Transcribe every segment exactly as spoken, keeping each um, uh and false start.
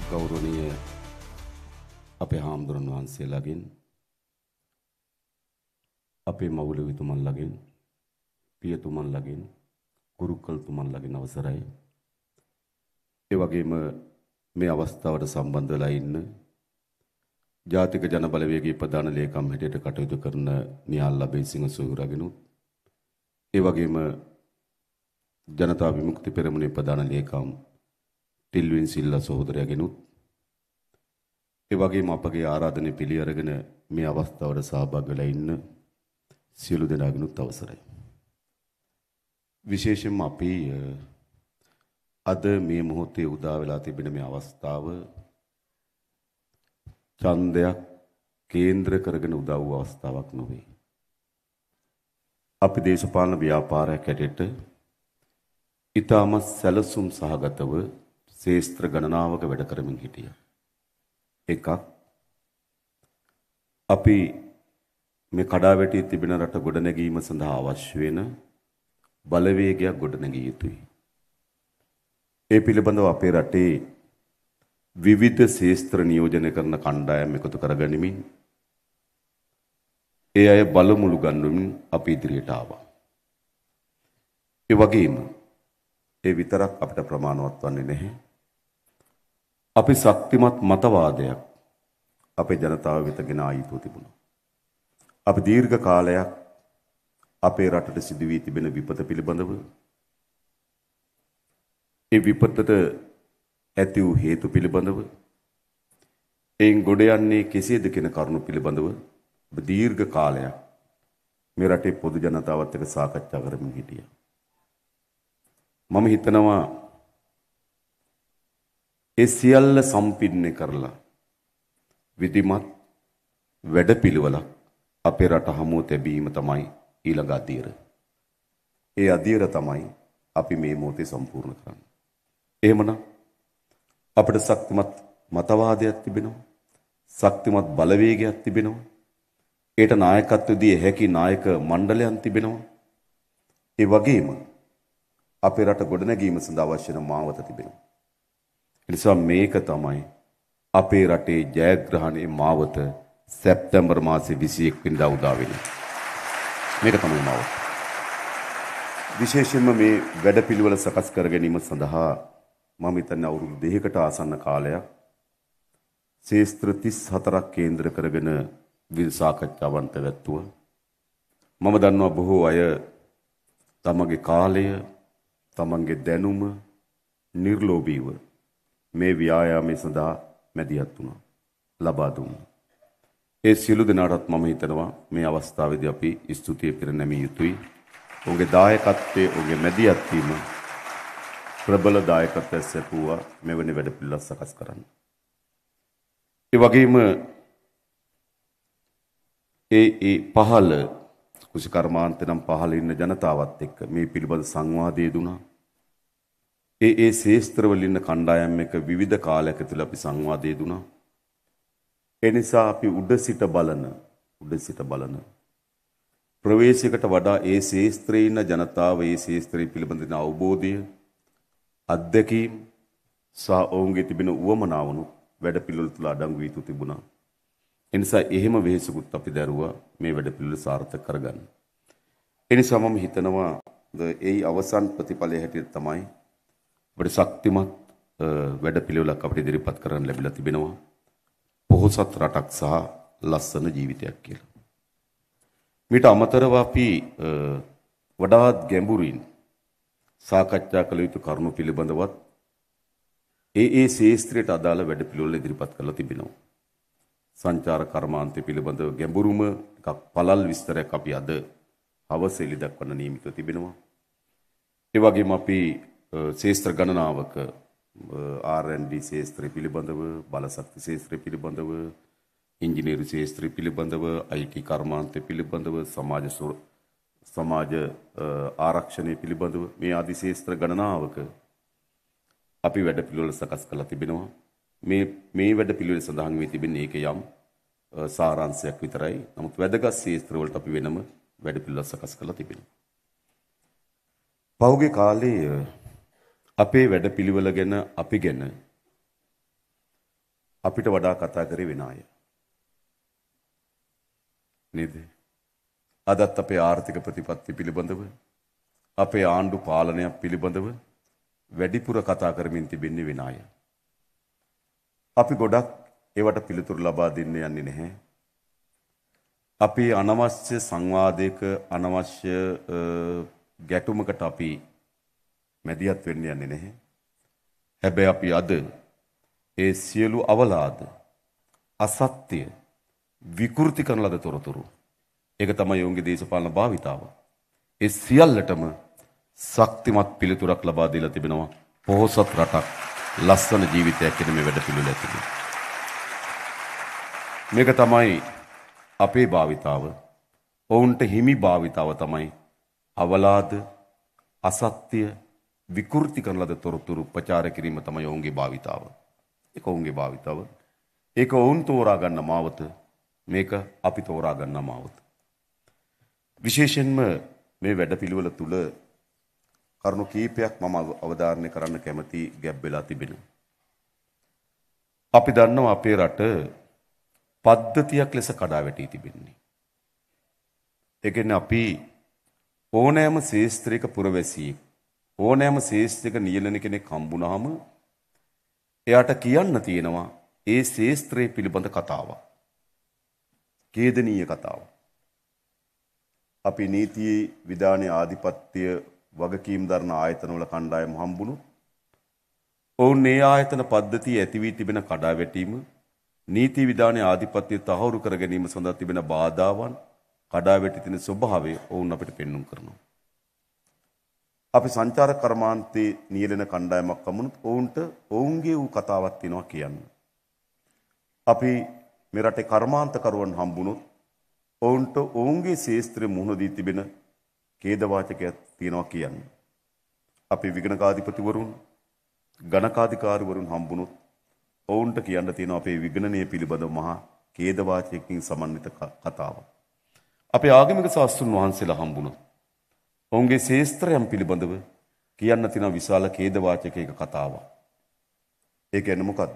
ගෞරවනීය අපේ හාමුදුරන් වහන්සේලාගෙන් අපේ මවුලවිතුමන්ලාගෙන් පියතුමන්ලාගෙන් කුරුක්කල්තුමන්ලාගෙන් අවසරයි. ඒ වගේම මේ අවස්ථාවට සම්බන්ධ වෙලා ඉන්න ජාතික ජන බලවේගයේ ප්‍රධාන ලේකම් හැටියට කටයුතු කරන නිහාල් ලබේසිංහ සොයුරගෙනුත් ඒ වගේම ජනතා විමුක්ති පෙරමුණේ ප්‍රධාන ලේකම් ටිල්වින් සිල්ලා සහෝදරයාගෙනුත් ඒ වගේම අපගේ ආරාධනය පිළි අරගෙන මේ අවස්ථාවට සහභාගී වෙලා ඉන්න සියලු දෙනාගෙනුත් අවසරයි. විශේෂයෙන්ම අපි අද මේ මොහොතේ උදා වෙලා තිබෙන මේ අවස්ථාව ඡන්දයක් කේන්ද්‍ර කරගෙන උදා වූ අවස්ථාවක් නොවේ. අපි දේශපාලන ව්‍යාපාරයක් හැටියට ඊටම සැලසුම් සහගතව ශේස්ත්‍ර ගණනාවක වැඩ කරමින් හිටියා. එකක් අපි මේ කඩාවැටී තිබෙන රට ගොඩනැගීම සඳහා අවශ්‍ය වෙන බලවේගයක් ගොඩනැගිය යුතුයි. ඒ පිළිබඳව අපේ රටේ විවිධ ශේස්ත්‍ර නියෝජනය කරන කණ්ඩායම් එකතු කරගනිමින් ඒ අය බලමුළු ගන්නමින් අපි ඉදිරියට ආවා. ඒ වගේම ඒ විතරක් අපිට ප්‍රමාණවත් වන්නේ නැහැ. අපි ශක්තිමත් මතවාදයක් අපේ ජනතාව වෙත ගෙන ආ යුතු තිබුණා. අපි දීර්ඝ කාලයක් අපේ රටට සිදු වී තිබෙන විපත පිළිබඳව ඒ විපතට ඇති වූ හේතු පිළිබඳව එයින් ගොඩ යන්නේ කෙසේද කියන කරුණු පිළිබඳව දීර්ඝ කාලයක් මේ රටේ පොදු ජනතාවත් එක්ක සාකච්ඡා කරමින් හිටියා. මම හිතනවා ඒ සියල්ල සම්පින්නේ කරලා විධිමත් වැඩපිළිවෙලක් අපේ රට හමුව තැබීම තමයි ඊළඟ අධීර. ඒ අධීර තමයි අපි මේ මොහොතේ සම්පූර්ණ කරන්නේ. එහෙමනම් අපිට ශක්තිමත් මතවාදයක් තිබෙනවා. ශක්තිමත් බලවේගයක් තිබෙනවා. ඒට නායකත්වය දී හැකි නායක මණ්ඩලයන් තිබෙනවා. ඒ වගේම අපේ රට ගොඩනැගීම සඳහා අවශ්‍ය වෙන මාවත තිබෙනවා. ඒ නිසා මේක තමයි අපේ රටේ ජයග්‍රහණයේ මාවත සැප්තැම්බර් මාසයේ විසි එක් වෙනිදා උදා වෙන්නේ. මේක තමයි මාවත. විශේෂයෙන්ම මේ වැඩපිළිවෙල සකස් කර ගැනීම සඳහා මම හිතන්නේ අවුරුදු දෙකකට ආසන්න කාලයක් ශේස්ත්‍ර තිස් හතරක් කේන්ද්‍ර කරගෙන විවිධ සාකච්ඡාවන් පැවැත්වුවා. මම දන්නවා බොහෝ අය තමගේ කාලය, තමන්ගේ දැනුම නිර්ලෝභීව මේ ව්‍යායාමයේ සඳහා මැදිහත් වුණා. ලබා දුන්නා. ඒ සියලු දෙනාටත් මම හිතනවා මේ අවස්ථාවේදී අපි ස්තුතිය පිරිනැමිය යුතුයි. ඔවුන්ගේ දායකත්වයේ, ඔවුන්ගේ මැදිහත් වීම ප්‍රබල දායකත්වයක් සැපුවා මෙවැනි වැඩ පිළිවෙලක් සකස් කරන්න. ඒ වගේම ඒ ඒ පහළ කුසිකර්මාන්ත නම් පහළ ඉන්න ජනතාවත් එක්ක මේ පිළිබඳ සංවාදය දුනා. ඒ ඒ ශේස්ත්‍රවල ඉන්න කණ්ඩායම් එක විවිධ කාලයක තුල අපි සංවාදය දුනා. ඒ නිසා අපි උඩ සිට බලන උඩ සිට බලන ප්‍රවේශයකට වඩා ඒ ශේස්ත්‍රයේ ඉන්න ජනතාව ඒ ශේස්ත්‍රය පිළිබඳ අවබෝධය, අත්දැකීම් සහ ඔවුන්ගේ තිබෙන උවමනාවණු වැඩ පිළිවෙල තුල අඩංගු වී තිබුණා. ඒ නිසා එහෙම වෙහෙසකුත් අපි දරුවා මේ වැඩ පිළිවෙල සාර්ථක කරගන්න. ඒ නිසා මම හිතනවා ඒ අවසන් ප්‍රතිඵලය හැටියට තමයි අපිට ශක්තිමත් වැඩ පිළිවෙලක් අපිට ඉදිරිපත් කරන්න ලැබිලා තිබෙනවා. පොහොසත් රටක් සහ ලස්සන ජීවිතයක් කියලා. මීට අමතරව අපි වඩාත් ගැඹුරින් සාකච්ඡා කළ යුතු කරුණු පිළිබඳවත් ඒ ඒ ශේස්ත්‍රයට අදාළ වැඩ පිළිවෙල ඉදිරිපත් කරලා තිබෙනවා. සංචාර කර්මාන්තය පිළිබඳව ගැඹුරුම එකක් පළල් විස්තරයක් අපි අද හවස එළි දක්වන්න නියමිතව තිබෙනවා. ඒ වගේම අපි ශේස්ත්‍ර ගණනාවක ආර් ඇන්ඩ් ඩී ශේස්ත්‍රය පිළිබඳව, බලශක්ති ශේස්ත්‍රය පිළිබඳව, ඉංජිනේරු ශේස්ත්‍රය පිළිබඳව, අයි ටී කර්මාන්තය පිළිබඳව, සමාජ සමාජ ආරක්ෂණය පිළිබඳව මේ ආදී ශේස්ත්‍ර ගණනාවක අපි වැඩ පිළිවෙල සකස් කරලා තිබෙනවා. මේ මේ වැඩ පිළිවෙල සඳහන් වී තිබෙන්නේ ඒක යම් සාරාංශයක් විතරයි. නමුත් වැදගත් ශේස්ත්‍ර වලට අපි වෙනම වැඩ පිළිවෙල සකස් කරලා තිබෙනවා. පහුගිය කාලේ අපේ වැඩ පිළිවෙල ගැන අපි ගැන අපිට වඩා කතා කරේ වෙන අය. නේද? අදත් අපේ ආර්ථික ප්‍රතිපත්ති පිළිබඳව අපේ ආණ්ඩු පාලනයක් පිළිබඳව වැඩිපුර කතා කරමින් තිබෙන්නේ වෙන අය. අපි ගොඩක් ඒවට පිළිතුරු ලබා දෙන්න යන්නේ නැහැ. අපි අනවශ්‍ය සංවාදයක අනවශ්‍ය ගැටුමකට අපි මැදිහත් වෙන්න යන්නේ නැහැ. හැබැයි අපි අද ඒ සියලු අවලාද අසත්‍ය විකෘති කරන ලද තොරතුරු ඒක තමයි ඔවුන්ගේ දේශපාලන භාවිතාව. ඒ සියල්ලටම ශක්තිමත් පිළිතුරක් ලබා දීලා තිබෙනවා පොහොසත් රටක් ලස්සන ජීවිතයක් කියන මේ වැඩ පිළිවෙල ඇතුළේ. මේක තමයි අපේ භාවිතාව. ඔවුන්ට හිමි භාවිතාව තමයි අවලාද අසත්‍ය විකෘති කරන ලද තොරතුරු ප්‍රචාර කිරීම තමයි ඔවුන්ගේ භාවිතාව. ඒක ඔවුන්ගේ භාවිතාව. ඒක ඔවුන් තෝරා ගන්න මාවත. මේක අපි තෝරා ගන්න මාවත. විශේෂයෙන්ම මේ වැඩපිළිවෙල තුල කරුණු කීපයක් මම අවධාරණය කරන්න කැමති ගැබ් වෙලා තිබෙනවා. අපි දන්නවා අපේ රට පද්ධතියක් ලෙස කඩා වැටී තිබෙන්නේ. ඒ කියන්නේ අපි ඕනෑම ශාස්ත්‍රීය පුරවැසියෙක් ඕනෑම ශාස්ත්‍රික නියැලෙන කෙනෙක් හම්බුනහම එයාට කියන්න තියෙනවා ඒ ශාස්ත්‍රයේ පිළිබඳ කතාවක්. ඛේදනීය කතාවක්. අපි නීති විධානයේ ආධිපත්‍ය වගකීම් දරන ආයතනවල කණ්ඩායම් හම්බුනොත් ඔවුන් මේ ආයතන පද්ධතිය ඇති වී තිබෙන කඩාවැටීම නීති විධානයේ ආධිපත්‍ය තහවුරු කර ගැනීම සඳහා තිබෙන බාධාවන් කඩාවැටි තියෙන ස්වභාවය ඔවුන් අපිට පෙන්වුම් කරනවා. අපි සංචාරක කර්මාන්තයේ නියැලෙන කණ්ඩායමක් වමුණොත් ඔවුන්ට ඔවුන්ගේ වූ කතාවක් තියෙනවා කියන්න. අපි මේ රටේ කර්මාන්තකරුවන් හම්බුනොත් ඔවුන්ට ඔවුන්ගේ ශාස්ත්‍රයේ මුහුණ දී තිබෙන ඛේදවාචකයක් තියෙනවා කියන්න. අපි විගණකාධිපතිවරුන් ගණකාධිකාරිවරුන් හම්බුනොත් ඔවුන්ට කියන්න තියෙනවා අපේ විගණනය පිළිබඳව මහා ඛේදවාචකකින් සමන්විත කතාවක්. අපේ ආගමික ශාස්ත්‍රඥ වහන්සේලා හම්බුනොත් ඔවුන්ගේ ශාස්ත්‍රයන් පිළිබඳව කියන්න තියෙන විශාල ඛේදවාචකයක කතාවක්. ඒ කියන්නේ මොකද්ද?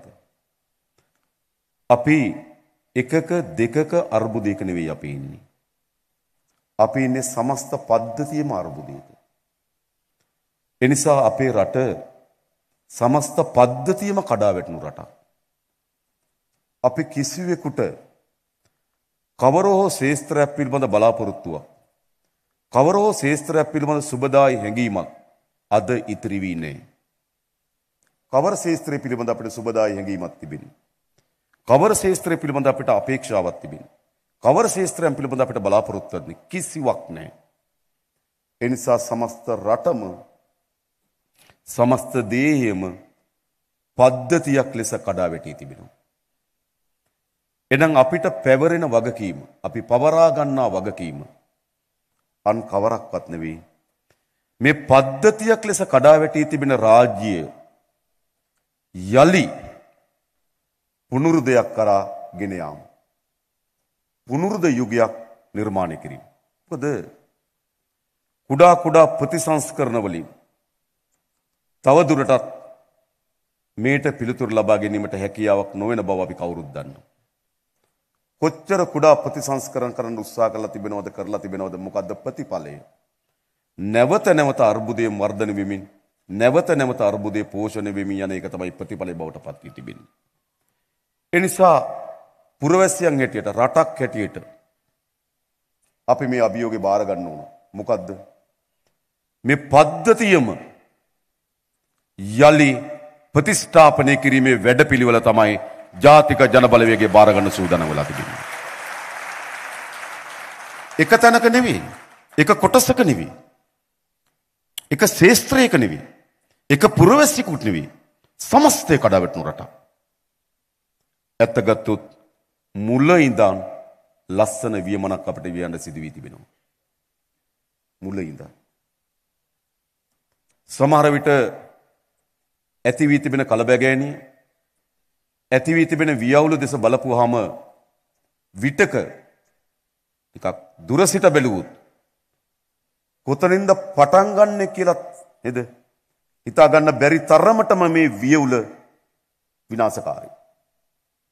අපි එකක දෙකක අර්බුදයක නෙවෙයි අපි ඉන්නේ. අපි ඉන්නේ සමස්ත පද්ධතියම අර්බුදයක. ඒ නිසා අපේ රට සමස්ත පද්ධතියම කඩා වැටුණු රටක්. අපි කිසිවෙකුට කවර හෝ ශාස්ත්‍රයක් පිළිබඳ බලාපොරොත්තුවක් කවර හෝ ශාස්ත්‍රයක් පිළිබඳ සුබදායි හැඟීමක් අද ඉතිරි වී නැහැ. කවර ශාස්ත්‍රය පිළිබඳ අපිට සුබදායි හැඟීමක් තිබෙන්නේ? කවර ශාස්ත්‍රය පිළිබඳ අපිට අපේක්ෂාවක් තිබෙන්නේ? කවර ශාස්ත්‍රයන් පිළිබඳ අපිට බලාපොරොත්තු වෙන්නේ? කිසිවක් නැහැ. ඒ නිසා සමස්ත රටම සමස්ත දේහයම පද්ධතියක් ලෙස කඩා වැටී තිබෙනවා. එහෙනම් අපිට පැවරෙන වගකීම, අපි පවරා ගන්නා වගකීම අන් කවරක්වත් නෙවෙයි. මේ පද්ධතියක් ලෙස කඩා වැටී තිබෙන රාජ්‍යය යලි පුනරුදයක් කරා ගෙන යාම. පුනරුද යුගයක් නිර්මාණය කිරීම. මොකද කුඩා කුඩා ප්‍රතිසංස්කරණ වලින් තව දුරටත් මේට පිළිතුරු ලබා ගැනීමට හැකියාවක් නොවන බව අපි කවුරුත් දන්නවා. කොච්චර කුඩා ප්‍රතිසංස්කරණ කරන්න උත්සාහ කරලා තිබෙනවද කරලා තිබෙනවද මොකද්ද ප්‍රතිඵලය? නැවත නැවත අර්බුදයේ වර්ධනය වෙමින් නැවත නැවත අර්බුදයේ පෝෂණය වෙමින් යන එක තමයි ප්‍රතිඵලය බවට පත් වී තිබෙන්නේ. ඒ නිසා පුරවැසියන් හැටියට රටක් හැටියට අපි මේ අභියෝගේ බාර ගන්න ඕන. මොකද්ද? මේ පද්ධතියම යලි ප්‍රතිස්ථාපනය කිරීමේ වැඩපිළිවෙල තමයි ජාතික ජනබලවේගයේ බාර ගන්න සූදානම් වෙලා තිබෙන්නේ. එක තැනක නෙවෙයි, එක කොටසක නෙවෙයි, එක ශාස්ත්‍රයක නෙවෙයි, එක පුරවැසියෙකුට නෙවෙයි, සමස්තය කඩාවැටුණු රටක්. ඇත්ත ගත්තොත් මුල ඉඳන් ලස්සන වියමනක් අපිට වියන්න සිදු වී තිබෙනවා. මුල ඉඳන් සමහර විට ඇති වී තිබෙන කලබගෑනිය ඇති වී තිබෙන වියවුල දෙස බලපුවාම විටක ටිකක් දුර සිට බැලුවොත් කොතනින්ද පටන් ගන්නෙ කියලා නේද හිතා ගන්න බැරි තරමටම මේ වියවුල විනාශකාරී.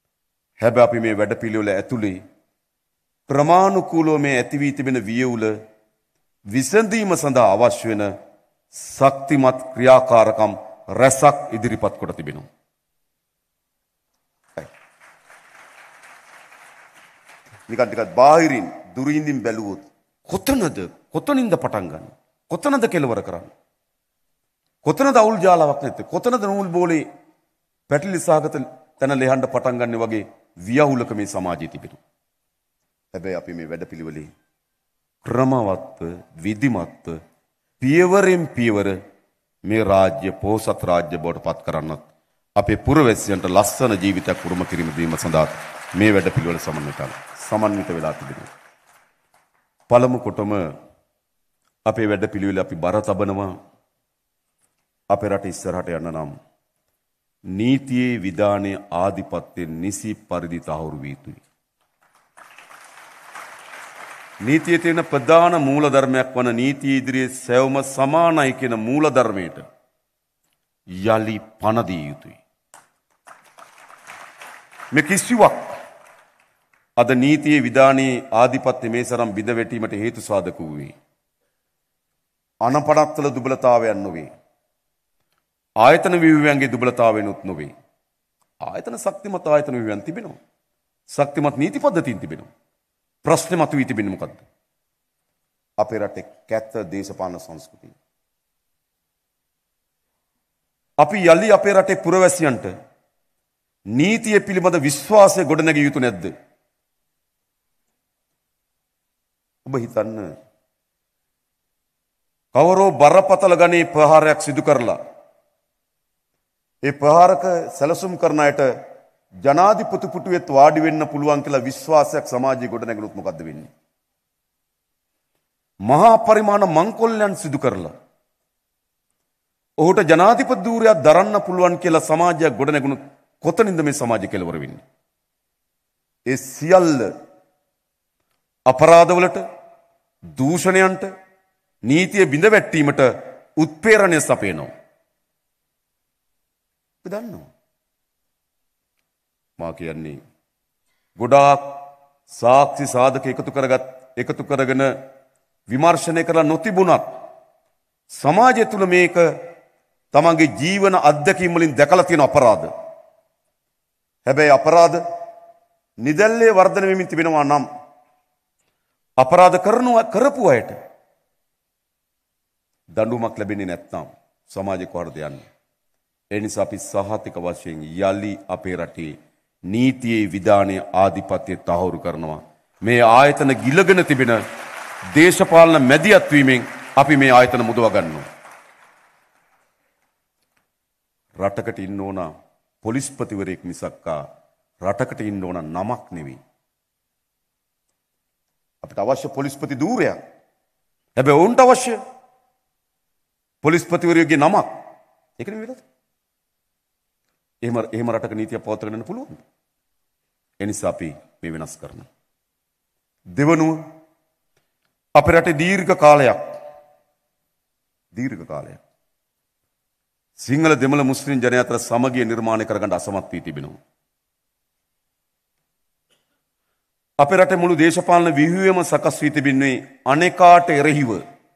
හැබැයි අපි මේ වැඩපිළිවෙල ඇතුලේ ක්‍රමානුකූලව මේ ඇති වී තිබෙන වියවුල විසඳීම සඳහා අවශ්‍ය වෙන ශක්තිමත් ක්‍රියාකාරකම් රැසක් ඉදිරිපත් කොට තිබෙනවා. නිකන් ටිකක් බාහිරින් දුරින්දින් බැලුවොත් කොතනද කොතනින්ද පටන් ගන්න? කොතනද කෙලවර කරන්නේ? කොතනද අවුල් ජාලාවක් නැත්තේ? කොතනද නූල් බෝලේ පැටලි සාගත තැන ලෙහන්න පටන් ගන්න වගේ වියවුලක මේ සමාජයේ තිබෙනවා. හැබැයි අපි මේ වැඩපිළිවෙලේ ක්‍රමවත්ව විධිමත්ව පියවරෙන් පියවර මේ රාජ්‍ය පොහොසත් රාජ්‍ය බවට පත් කරන්නත් අපේ පුරවැසියන්ට ලස්සන ජීවිතයක් උරුම කිරීම දීම සඳහා මේ වැඩපිළිවෙල සමන්විත සමන්විත වෙලා තිබෙනවා. පළමු කොටම අපේ වැඩපිළිවෙල අපි බර තබනවා අපේ රට ඉස්සරහට යන්න නම් නීතියේ විධානයේ ආධිපත්‍යයෙන් නිසි පරිදි තහවුරු විය යුතුයි. නීතියේ තියෙන ප්‍රධාන මූලධර්මයක් වන නීතිය ඉදිරියේ සැවම සමානයි කියන මූලධර්මයට යලි පණ දිය යුතුයි. මේ කිසිවක් අද නීතියේ විධානයේ ආධිපත්‍ය මේ සරම් බිඳ වැටීමට හේතු සාධක වූයේ අනපනත්වල දුබලතාවයන් නොවේ. ආයතන විව්‍යයන්ගේ දුබලතාවයනුත් නොවේ. ආයතන ශක්තිමත් ආයතන විව්‍යයන් තිබෙනවා. ශක්තිමත් නීති පද්ධතීන් තිබෙනවා. ප්‍රශ්නේ මතුවී තිබෙන්නේ මොකද්ද? අපේ රටේ කැත දේශපාලන සංස්කෘතිය. අපි යලි අපේ රටේ පුරවැසියන්ට නීතිය පිළිබඳ විශ්වාසය ගොඩනැගිය යුතු නැද්ද? ඔබ හිතන්න කවරෝ බරපතල ගණේ ප්‍රහාරයක් සිදු කරලා ඒ ප්‍රහාරක සැලසුම් කරන අයට ජනාධිපති පුටුවෙත් වාඩි වෙන්න පුළුවන් කියලා විශ්වාසයක් සමාජයේ ගොඩනැගුණොත් මොකද්ද වෙන්නේ? මහා පරිමාණ මංකොල්ලයන් සිදු කරලා ඔහුට ජනාධිපති ධූරයක් දරන්න පුළුවන් කියලා සමාජයක් ගොඩනැගුණොත් කොතනින්ද මේ සමාජය කෙලවර වෙන්නේ? ඒ සියල්ල අපරාධවලට, දූෂණයන්ට, නීතිය බිඳ වැටීමට උත්ප්‍රේරණය සපයනවා. අපි දන්නවා. මා කියන්නේ ගොඩාක් සාක්ෂි සාධක එකතු කරගත් එකතු කරගෙන විමර්ශනය කරලා නොතිබුණත් සමාජය තුළ මේක තමන්ගේ ජීවන අත්දැකීම් වලින් දැකලා තියෙන අපරාධ. හැබැයි අපරාධ නිදැල්ලේ වර්ධනය වෙමින් තිබෙනවා නම් අපරාධ කරනවා කරපු අයට දඬුවමක් ලැබෙන්නේ නැත්නම් සමාජය කොහොමද යන්නේ? ඒ නිසා අපි සහතික වශයෙන් යලි අපේ රටේ නීතියේ විධානයේ ආධිපත්‍ය තහවුරු කරනවා. මේ ආයතන ගිලගෙන තිබෙන දේශපාලන මැදිහත් වීමෙන් අපි මේ ආයතන මුදව ගන්නවා. රටකට ඉන්න ඕන පොලිස්පතිවරයෙක් මිසක්කා රටකට ඉන්න ඕන නමක් නෙවෙයි. අපිට අවශ්‍ය පොලිස්පති ධූරයක්. හැබැයි ඔවුන්ට අවශ්‍ය පොලිස්පතිවරයෙකුගේ නමක්. ඒක නෙවෙයි වෙලද? එහෙම එහෙම රටක නීතිය පවත්වාගෙන යන්න පුළුවන්ද? ඒ නිසා අපි මේ වෙනස් කරනවා. දෙවනුව අපේ රටේ දීර්ඝ කාලයක් දීර්ඝ කාලයක් සිංහල දෙමළ මුස්ලිම් ජනයා අතර සමගිය නිර්මාණය කරගන්න අසමත් වී තිබෙනවා. අපේ රටේ මුළු දේශපාලන ව්‍යුහයම සකස් වී තිබෙන්නේ අනේකාට එරෙහිව.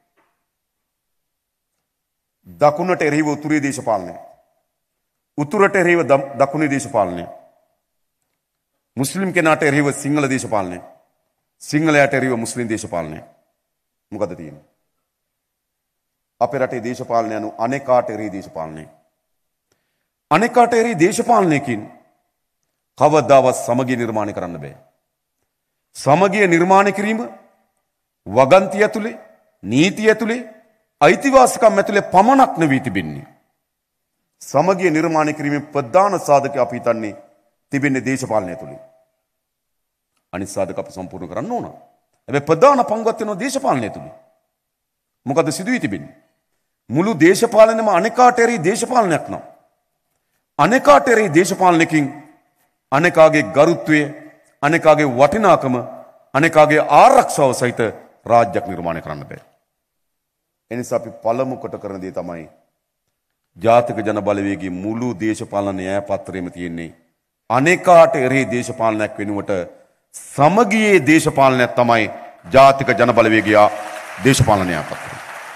දකුණට එරෙහිව උතුරේ දේශපාලනය. උතුරට එරෙහිව දකුණේ දේශපාලනය. මුස්ලිම් කෙනාට එරෙහිව සිංහල දේශපාලනය. සිංහලයට එරෙහිව මුස්ලිම් දේශපාලනය. මොකද තියෙන්නේ? අපේ රටේ දේශපාලනය anu අනේකාට එරෙහි දේශපාලනය. අනේකාට එරෙහි දේශපාලනයකින් කවදාවත් සමගිය නිර්මාණය කරන්න බෑ. සමගිය නිර්මාණය කිරීම වගන්තිය ඇතුලේ, නීතිය ඇතුලේ, අයිතිවාසිකම් ඇතුලේ පමණක් නෙවී තිබෙන්නේ. සමගිය නිර්මාණය කිරීමේ ප්‍රධාන සාධකය අපි හිතන්නේ තිබෙන්නේ දේශපාලනය ඇතුලේ. අනිත් සාධක අපි සම්පූර්ණ කරන්න ඕන. හැබැයි ප්‍රධාන පංගුවක් වෙනවා දේශපාලනය ඇතුලේ. මොකද සිදුවී තිබෙන්නේ? මුළු දේශපාලනයම අනේකාට එරෙහි දේශපාලනයක් නම් අනේකාට එරෙහි දේශපාලනකින් අනේකාගේ ගරුත්වය, අනේකාගේ වටිනාකම, අනේකාගේ ආරක්ෂාව සහිත රාජ්‍යයක් නිර්මාණය කරන්න බෑ. එනිසා අපි පළමු කොට කරන දේ තමයි ජාතික ජන බලවේගයේ මුළු දේශපාලන න්‍යාය පත්‍රයේම තියෙන්නේ අනේකාට එරෙහි දේශපාලනයක් වෙනුවට සමගියේ දේශපාලනයක් තමයි ජාතික ජනබලවේගය දේශපාලන න්‍යායපත්‍රය.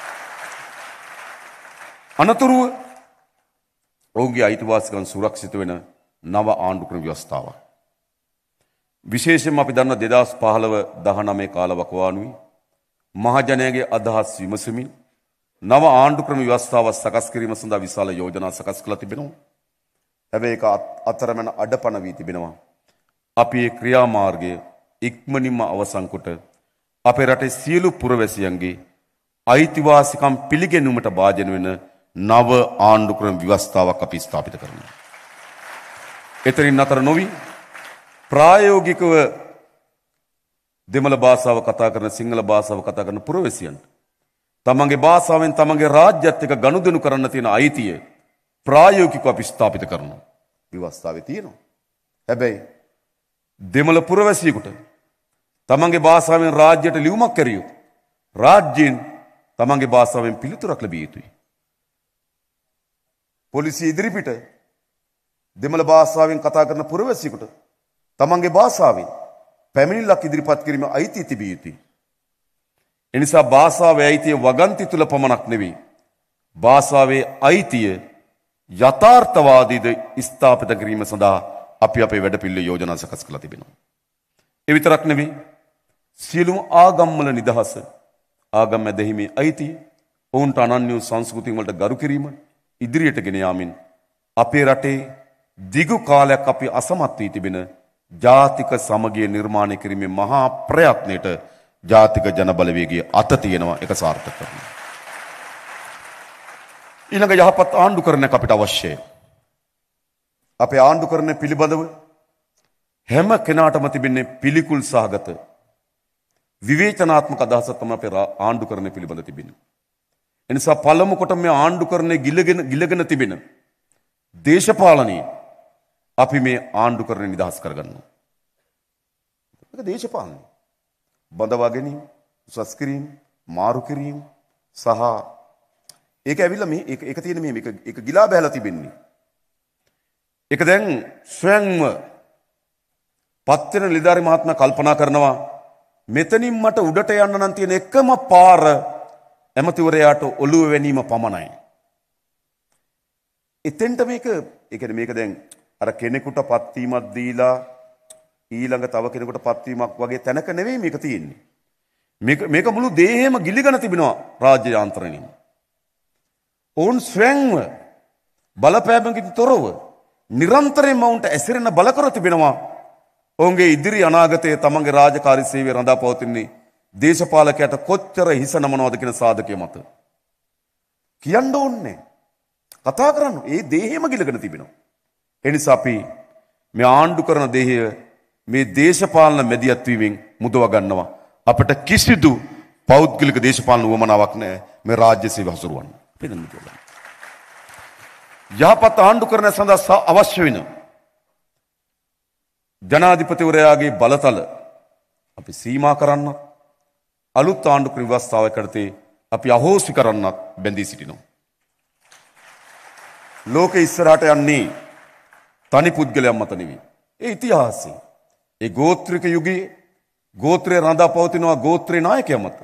අනතුරුව ඔවුන්ගේ අයිතිවාසිකම් සුරක්ෂිත වෙන නව ආණ්ඩුක්‍රම ව්‍යවස්ථාවක්. විශේෂයෙන්ම අපි දන්න දෙදාස් පහළොව දහනවය කාලවකවානුවේ මහජනයාගේ අදහස් විමසමින් නව ආණ්ඩුක්‍රම ව්‍යවස්ථාව සකස් කිරීම සඳහා විශාල යෝජනා සකස් කළා තිබෙනවා. හැබැයි ඒක අතරමැන අඩපණ වී තිබෙනවා. අපි මේ ක්‍රියාමාර්ගය ඉක්මනින්ම අවසන් කොට අපේ රටේ සියලු පුරවැසියන්ගේ අයිතිවාසිකම් පිළිගැනීමට භාජන වෙන නව ආණ්ඩුක්‍රම ව්‍යවස්ථාවක් අපි ස්ථාපිත කරනවා. එතනින් අතර නොවි ප්‍රායෝගිකව දෙමළ භාෂාව කතා කරන සිංහල භාෂාව කතා කරන පුරවැසියන්ට තමන්ගේ භාෂාවෙන් තමන්ගේ රාජ්‍යත් එක්ක ගනුදෙනු කරන්න තියෙන අයිතිය ප්‍රායෝගිකව අපි ස්ථාපිත කරනවා. ව්‍යවස්ථාවේ තියෙනවා. හැබැයි දෙමළ පුරවැසියෙකුට තමන්ගේ භාෂාවෙන් රාජ්‍යයට ලියුමක් කරියොත් රාජ්‍යයෙන් තමන්ගේ භාෂාවෙන් පිළිතුරක් ලැබිය යුතුයි. පොලිසිය ඉදිරිපිට දෙමළ භාෂාවෙන් කතා කරන පුරවැසියෙකුට තමන්ගේ භාෂාවෙන් පැමිණිල්ලක් ඉදිරිපත් කිරීම අයිතිය තිබිය යුතුයි. එනිසා භාෂාවේ අයිතිය වගන්ති තුල පමණක් නෙවෙයි. භාෂාවේ අයිතිය යථාර්ථවාදීද ස්ථාපිත කිරීම සඳහා අපි අපේ වැඩපිළිවෙල යෝජනා සකස් කරලා තිබෙනවා. ඒ විතරක් නෙවෙයි සියලුම ආගම්වල නිදහස, ආගම් ඇදහිීමේ අයිතිය, ඔවුන්ට අනන්‍ය සංස්කෘතිය වලට ගරු කිරීම ඉදිරියට ගෙන යාමින් අපේ රටේ දිගු කාලයක් අපි අසමත් වී තිබෙන ජාතික සමගිය නිර්මාණය කිරීමේ මහා ප්‍රයත්නයට ජාතික ජනබලවේගය අත තියෙනවා. ඒක සාර්ථක කරනවා. ඊළඟ යහපත් ආණ්ඩුකරණයක් අපිට අවශ්‍යයි. අපේ ආණ්ඩුකරණය පිළිබඳව හැම කෙනාටම තිබෙන්නේ පිළිකුල් සහගත විවේචනාත්මක අදහසක් තමයි අපේ ආණ්ඩුකරණය පිළිබඳ තිබෙන්නේ. එනිසා පළමු කොට මේ ආණ්ඩුකරණය ගිලගෙන ගිලගෙන තිබෙන දේශපාලනයේ අපි මේ ආණ්ඩුකරණය නිදහස් කරගන්නවා. ඒක දේශපාලනය. බඳවා ගැනීම, උසස් කිරීම, මාරු කිරීම සහ ඒක ඇවිල්ලා මේ ඒක ඒක තියෙන මේ මේක ඒක ගිලා බහැලා තිබෙන්නේ. ඒක දැන් ස්වයංම පත්වෙන නිලධාරි මහත්මයා කල්පනා කරනවා මෙතනින් මට උඩට යන්න නම් තියෙන එකම පාර ඇමතිවරයාට ඔළුව වැනීම පමණයි. එතෙන්ට මේක ඒ කියන්නේ මේක දැන් අර කෙනෙකුට පත්වීමක් දීලා ඊළඟ තව කෙනෙකුට පත්වීමක් වගේ තැනක නෙවෙයි මේක තියෙන්නේ. මේක මේක මුළු දේහෙම ගිලිගෙන තිබෙනවා රාජ්‍ය යාන්ත්‍රණයෙන්. ඔවුන් ස්වයංව බලපෑමකින් තොරව නිරන්තරයෙන්ම ඔවුන්ට ඇසිරෙන බල කර තිබෙනවා. ඔවුන්ගේ ඉදිරි අනාගතයේ තමන්ගේ රාජකාරී සේවය රඳා පවතින්නේ දේශපාලකයාට කොච්චර හිස නමනවද කියන සාධකය මත. කියන්න ඕනේ. කතා කරන්න. ඒ දේහෙම ගිලගෙන තිබෙනවා. ඒ නිසා අපි මේ ආණ්ඩු කරන දේහය මේ දේශපාලන මැදිහත් වීමෙන් මුදව ගන්නවා. අපිට කිසිදු පෞද්ගලික දේශපාලන උවමනාවක් නැහැ මේ රාජ්‍ය සේවය හසුරුවන්න. අපි දැන් මුදව ගන්න. යහපත් ආණ්ඩුකරණය සඳහා අවශ්‍ය වෙන ජනාධිපතිවරයාගේ බලතල අපි සීමා කරන්නත් අලුත් ආණ්ඩුක්‍රම ව්‍යවස්ථාවකට අපි අහෝසි කරන්නත් බැඳී සිටිනවා. ලෝකෙ ඉස්සරහට යන්නේ තනි පුද්ගලයන් මත නෙවෙයි. ඒ ඉතිහාසය. ඒ ගෝත්‍රික යුගයේ ගෝත්‍රයේ රඳා පවතිනවා ගෝත්‍රයේ නායකයන් මත.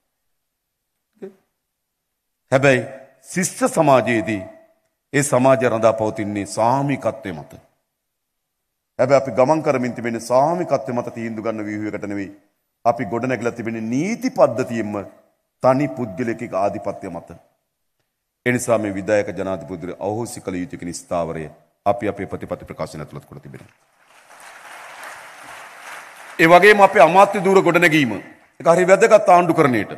හැබැයි ශිෂ්‍ය සමාජයේදී ඒ සමාජය රඳා පවතින්නේ සාමිකත්වයේ මත. හැබැයි අපි ගමන් කරමින් තිබෙන සාමිකත්වයේ මත තීන්දුව ගන්න ව්‍යුහයකට නෙවෙයි. අපි ගොඩනැගලා තිබෙන නීති පද්ධතියෙම තනි පුද්ගලික ආධිපත්‍ය මත. ඒ නිසා මේ විධායක ජනාධිපතිවරු අහෝසි කළ යුතු කෙන ස්ථාවරය අපි අපේ ප්‍රතිපත්ති ප්‍රකාශන තුලත් කොට තිබෙනවා. ඒ වගේම අපේ අමාත්‍ය ධූර ගොඩනැගීම ඒක හරි වැදගත් ආණ්ඩුකරණයට.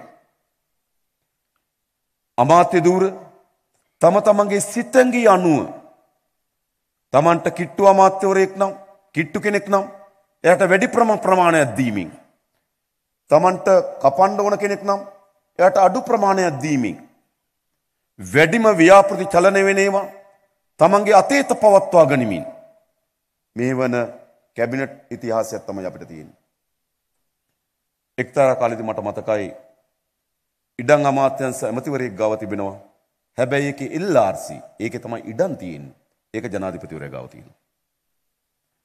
අමාත්‍ය ධූර තම තමන්ගේ සිතැඟි අනුව තමන්ට කිට්ටු අමාත්‍යවරයෙක් නම් කිට්ටු කෙනෙක් නම් එයාට වැඩි ප්‍රමාණයක් දීමින් තමන්ට කපන්න ඕන කෙනෙක් නම් එයාට අඩු ප්‍රමාණයක් දීමින් වැඩිම ව්‍යාපෘති චලනය වෙන ඒවා තමන්ගේ අතීත පවත්වා ගනිමින් මේ වන කැබිනට් ඉතිහාසයක් තමයි අපිට තියෙන්නේ. එක්තරා කාලෙදි මට මතකයි ඉඩම් අමාත්‍යාංශ ඇමතිවරයෙක් ගාව තිබෙනවා. හැබැයි ඒකේ එල් ආර් සී ඒකේ තමයි ඉඩම් තියෙන්නේ. ඒක ජනාධිපතිවරයා ගාව තියෙනවා.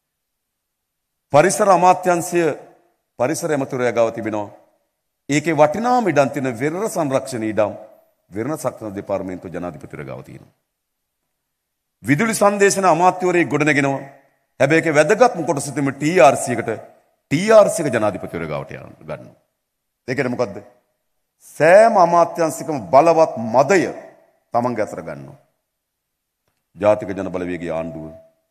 පරිසර අමාත්‍යාංශය පරිසර ඇමතිවරයා ගාව තිබෙනවා. ඒකේ වටිනාම ඉඩම් තියෙන වෙරළ සංරක්ෂණ ඉඩම් වෙරළ සංරක්ෂණ දෙපාර්තමේන්තුව ජනාධිපතිවරයා ගාව තියෙනවා. විදුලි සංදේශන අමාත්‍යවරයෙක් ගොඩනගෙනවා. හැබැයි ඒකේ වැදගත්ම කොටස තමයි ටී ආර් සී එකට ටී ආර් සී එක ජනාධිපතිවරයා ගාවට ගන්නවා. ඒකද මොකද්ද? සෑම අමාත්‍යාංශිකම බලවත් මදය තමන්ගේ අතට ගන්නවා. ජාතික ජන බලවේගයේ ආණ්ඩුව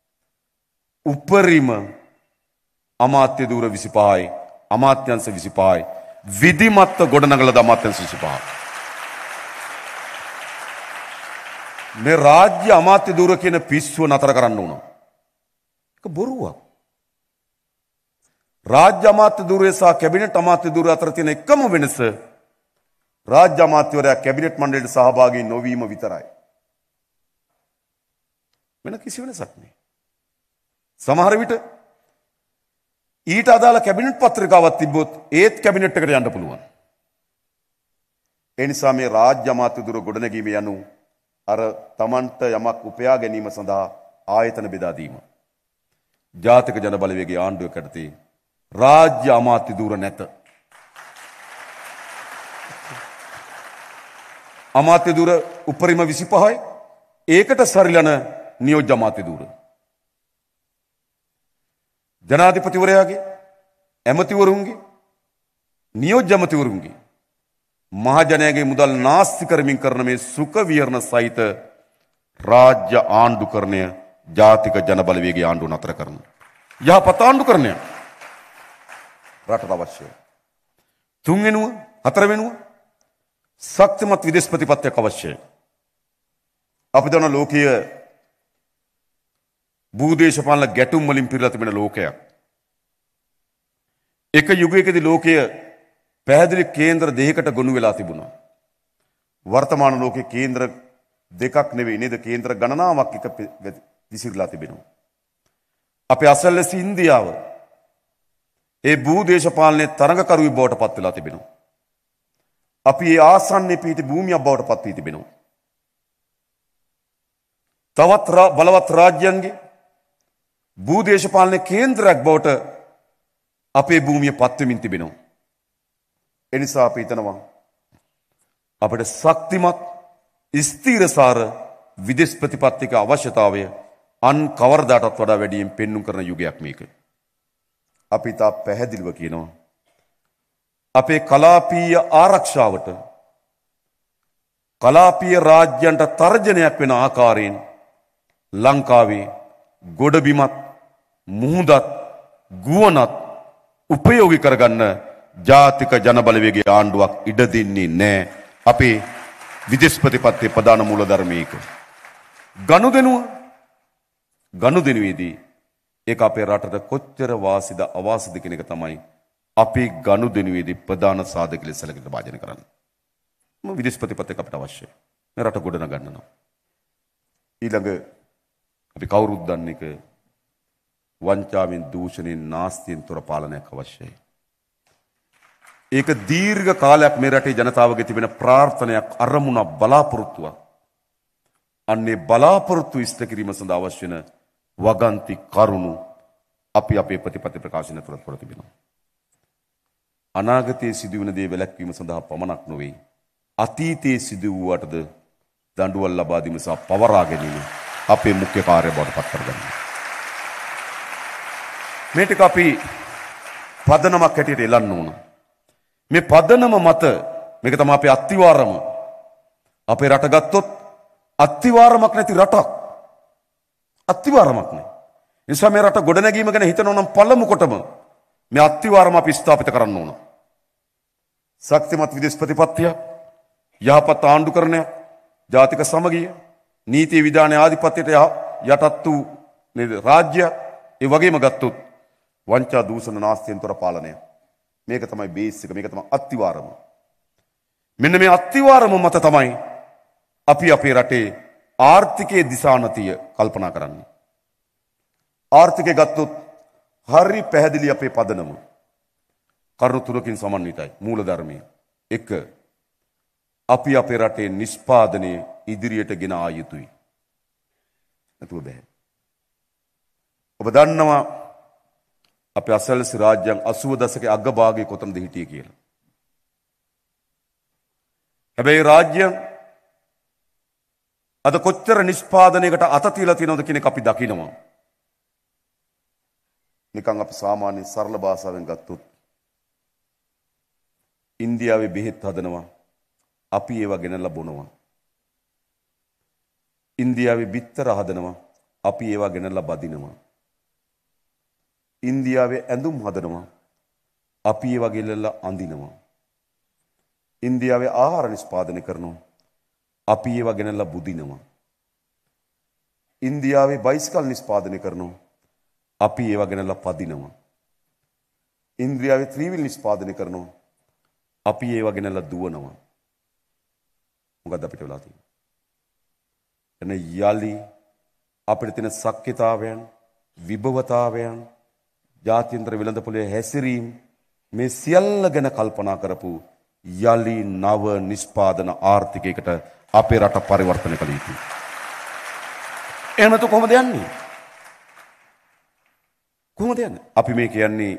උපරිම අමාත්‍ය ධූර විසිපහයි අමාත්‍යංශ විසිපහයි විධිමත්ව ගොඩනගලා අමාත්‍යංශ විසිපහයි. මේ රාජ්‍ය අමාත්‍ය ධූර කියන පිස්සුව නතර කරන්න ඕන. ඒක බොරුවක්. රාජ්‍ය අමාත්‍ය ධූරය සහ කැබිනට් අමාත්‍ය ධූරය අතර තියෙන එකම වෙනස රාජ්‍ය අමාත්‍යවරයා කැබිනට් මණ්ඩලයට සහභාගී නොවීම විතරයි. වෙන කිසි වෙනසක් නෑ. සමහර විට ඊට අදාළ කැබිනට් පත්‍රිකාවක් තිබ්බොත් ඒත් කැබිනට් එකට යන්න පුළුවන්. ඒ නිසා මේ රාජ්‍ය අමාත්‍ය ධූර ගොඩනැගීම යනු අර තමන්ට යමක් උපයා ගැනීම සඳහා ආයතන බෙදා දීම. ජාතික ජන බලවේගයේ ආණ්ඩුව යටතේ රාජ්‍ය අමාත්‍ය ධූර නැත. අමාත්‍ය ධූර උපරිම විසිපහයි ඒකට සරිලන නියෝජ්‍ය අමාත්‍ය ධූර. ජනාධිපතිවරයාගේ ඇමතිවරුන්ගේ නියෝජ්‍ය ඇමතිවරුන්ගේ මහජනයාගේ මුදල් නාස්ති කරමින් කරන මේ සුඛ විහරණ සහිත රාජ්‍ය ආණ්ඩුකරණය ජාතික ජන බලවේගයේ ආණ්ඩුව නතර කරන යහපත් ආණ්ඩුකරණය රටට අවශ්‍යයි. තුන්වෙනුව හතරවෙනුව ශක්තිමත් විදේශ ප්‍රතිපත්තියක් අවශ්‍යයි. අපි දන්න ලෝකීය භූදේශපාලන ගැටුම් වලින් පිරලා තිබෙන ලෝකයක්. එක යුගයකදී ලෝකය පැහැදිලි කේන්ද්‍ර දෙකකට ගොනු වෙලා තිබුණා. වර්තමාන ලෝකයේ කේන්ද්‍ර දෙකක් නෙවෙයි නේද? කේන්ද්‍ර ගණනාවක් එක විසිරලා තිබෙනවා. අපේ අසල්වැසි ඉන්දියාව ඒ භූදේශපාලනයේ තරඟකරුවෙක් බවට පත් වෙලා තිබෙනවා. අපි ඒ ආසන්නයේ පිහිටි භූමියක් බවට පත් වී තිබෙනවා. තවත් බලවත් රාජ්‍යයන්ගේ භූදේශපාලන කේන්ද්‍රයක් බවට අපේ භූමිය පත් වෙමින් තිබෙනවා. ඒ නිසා අපි හිතනවා අපිට ශක්තිමත් ස්ථීරසාර විදේශ ප්‍රතිපත්තික අවශ්‍යතාවය අන් කවරදාටත් වඩා වැඩියෙන් පෙන්눔 කරන යුගයක් මේක. අපි තා පැහැදිලිව කියනවා අපේ කලාපීය ආරක්ෂාවට කලාපීය රාජ්‍යයන්ට තර්ජනයක් වෙන ආකාරයෙන් ලංකාවේ ගොඩබිමත් මුහුදත් ගුවනත් උපයෝගී කරගන්න ජාතික ජන බලවේගයේ ආණ්ඩුවක් ඉඩ දෙන්නේ නැහැ. අපේ විදේශ ප්‍රතිපත්තියේ ප්‍රධාන මූලධර්මයක ගනුදෙනුව ගනුදෙනුවේදී ඒක අපේ රටට කොච්චර වාසිද අවාසිද කියන එක තමයි අපේ ගනුදෙනුවේදී ප්‍රධාන සාධක ලෙස සැලකීමට භාජනය කරන්නේ. මොන විදේශ ප්‍රතිපත්තියක් අපිට අවශ්‍යයි. මේ රට ගොඩනගන්න නම් ඊළඟ අපි කවුරුත් දන්න එක වංචාවෙන් දූෂණයෙන් නාස්තියෙන් තොර පාලනයක් අවශ්‍යයි. ඒක දීර්ඝ කාලයක් මේ රටේ ජනතාවගේ තිබෙන ප්‍රාර්ථනයක් අරමුණක් බලාපොරොත්තුවක්. අන්නේ බලාපොරොත්තු ඉෂ්ට කිරීම සඳහා අවශ්‍ය වෙන වගන්ති කරුණු අපි අපේ ප්‍රතිපත්ති ප්‍රකාශනය තුළ තොර තිබෙනවා. අනාගතයේ සිදුවන දේ වැළැක්වීම සඳහා පමණක් නොවේ අතීතයේ සිදු වූවටද දඬුවම් ලබා දීම සහ පවරා ගැනීම අපේ මුඛ්‍ය කාර්යය බවට පත් කරගන්නවා. මේ ටික අපි පදනමක් හැටියට එලන්න ඕන. මේ පදනම මත මේක තමයි අපේ අත්තිවාරම. අපේ රට ගත්තොත් අත්තිවාරමක් නැති රටක්. අත්තිවාරමක් නෑ. ඒ නිසා මේ රට ගොඩනැගීම ගැන හිතනවා නම් පළමු කොටම මේ අත්තිවාරම අපි ස්ථාපිත කරන්න ඕන. ශක්තිමත් විදේශ ප්‍රතිපත්තිය, යහපත් ආණ්ඩුකරණය, ජාතික සමගිය, නීති විධාන ආධිපත්‍යයට යටත් වූ නේද රාජ්‍ය, ඒ වගේම ගත්තොත් වංචා දූෂණ නාස්තියෙන් තොර පාලනය. මේක තමයි බේස් එක. මේක තමයි අත්තිවාරම. මෙන්න මේ අත්තිවාරම මත තමයි අපි අපේ රටේ ආර්ථිකයේ දිශානතිය කල්පනා කරන්නේ. ආර්ථිකය ගත්තොත් හරි පැහැදිලි අපේ පදනම. කරුණු තුනකින් සමන්විතයි මූලධර්මය. එක, අපි අපේ රටේ නිෂ්පාදනය ඉදිරියට ගෙන ආ යුතුයි. නැතුව බෑ. ඔබ දන්නවා අපේ අසල්සි රාජ්‍යයන් අසූව දශකයේ අගභාගයේ කොතනද හිටියේ කියලා. හැබැයි රාජ්‍යයන් අද කොච්චර නිෂ්පාදනයකට අත තියලා තියෙනවද කියන එක අපි දකිනවා. නිකන් අපි සාමාන්‍ය සරල භාෂාවෙන් ගත්තොත් ඉන්දියාවේ බෙහෙත් හදනවා අපි ඒවා ගෙනල්ලා බොනවා. ඉන්දියාවේ බිත්තර හදනවා අපි ඒවා ගෙනල්ලා බදිනවා. ඉන්දියාවේ ඇඳුම් හදනවා අපි ඒවා ගෙනල්ලා අඳිනවා. ඉන්දියාවේ ආහාර නිෂ්පාදනය කරනවා අපි ඒවා ගෙනල්ලා බුදිනවා. ඉන්දියාවේ බයිසිකල් නිෂ්පාදනය කරනවා අපි ඒවා ගෙනල්ලා පදිනවා. ඉන්දියාවේ ත්‍රිවිල් නිෂ්පාදනය කරනවා අපි ඒවා ගෙනල්ලා දුවනවා. මොකද අපිට වෙලා තියෙන්නේ? එන යලි අපිට තියෙන ශක්්‍යතාවයන්, විභවතාවයන්, ජාත්‍යන්තර වෙළඳපොලේ හැසිරීම මේ සියල්ල ගැන කල්පනා කරපු යලි නව නිෂ්පාදන ආර්ථිකයකට අපේ රට පරිවර්තනය කළ යුතුයි. එහෙම නැතු කොහොමද යන්නේ? කොහොමද යන්නේ? අපි මේ කියන්නේ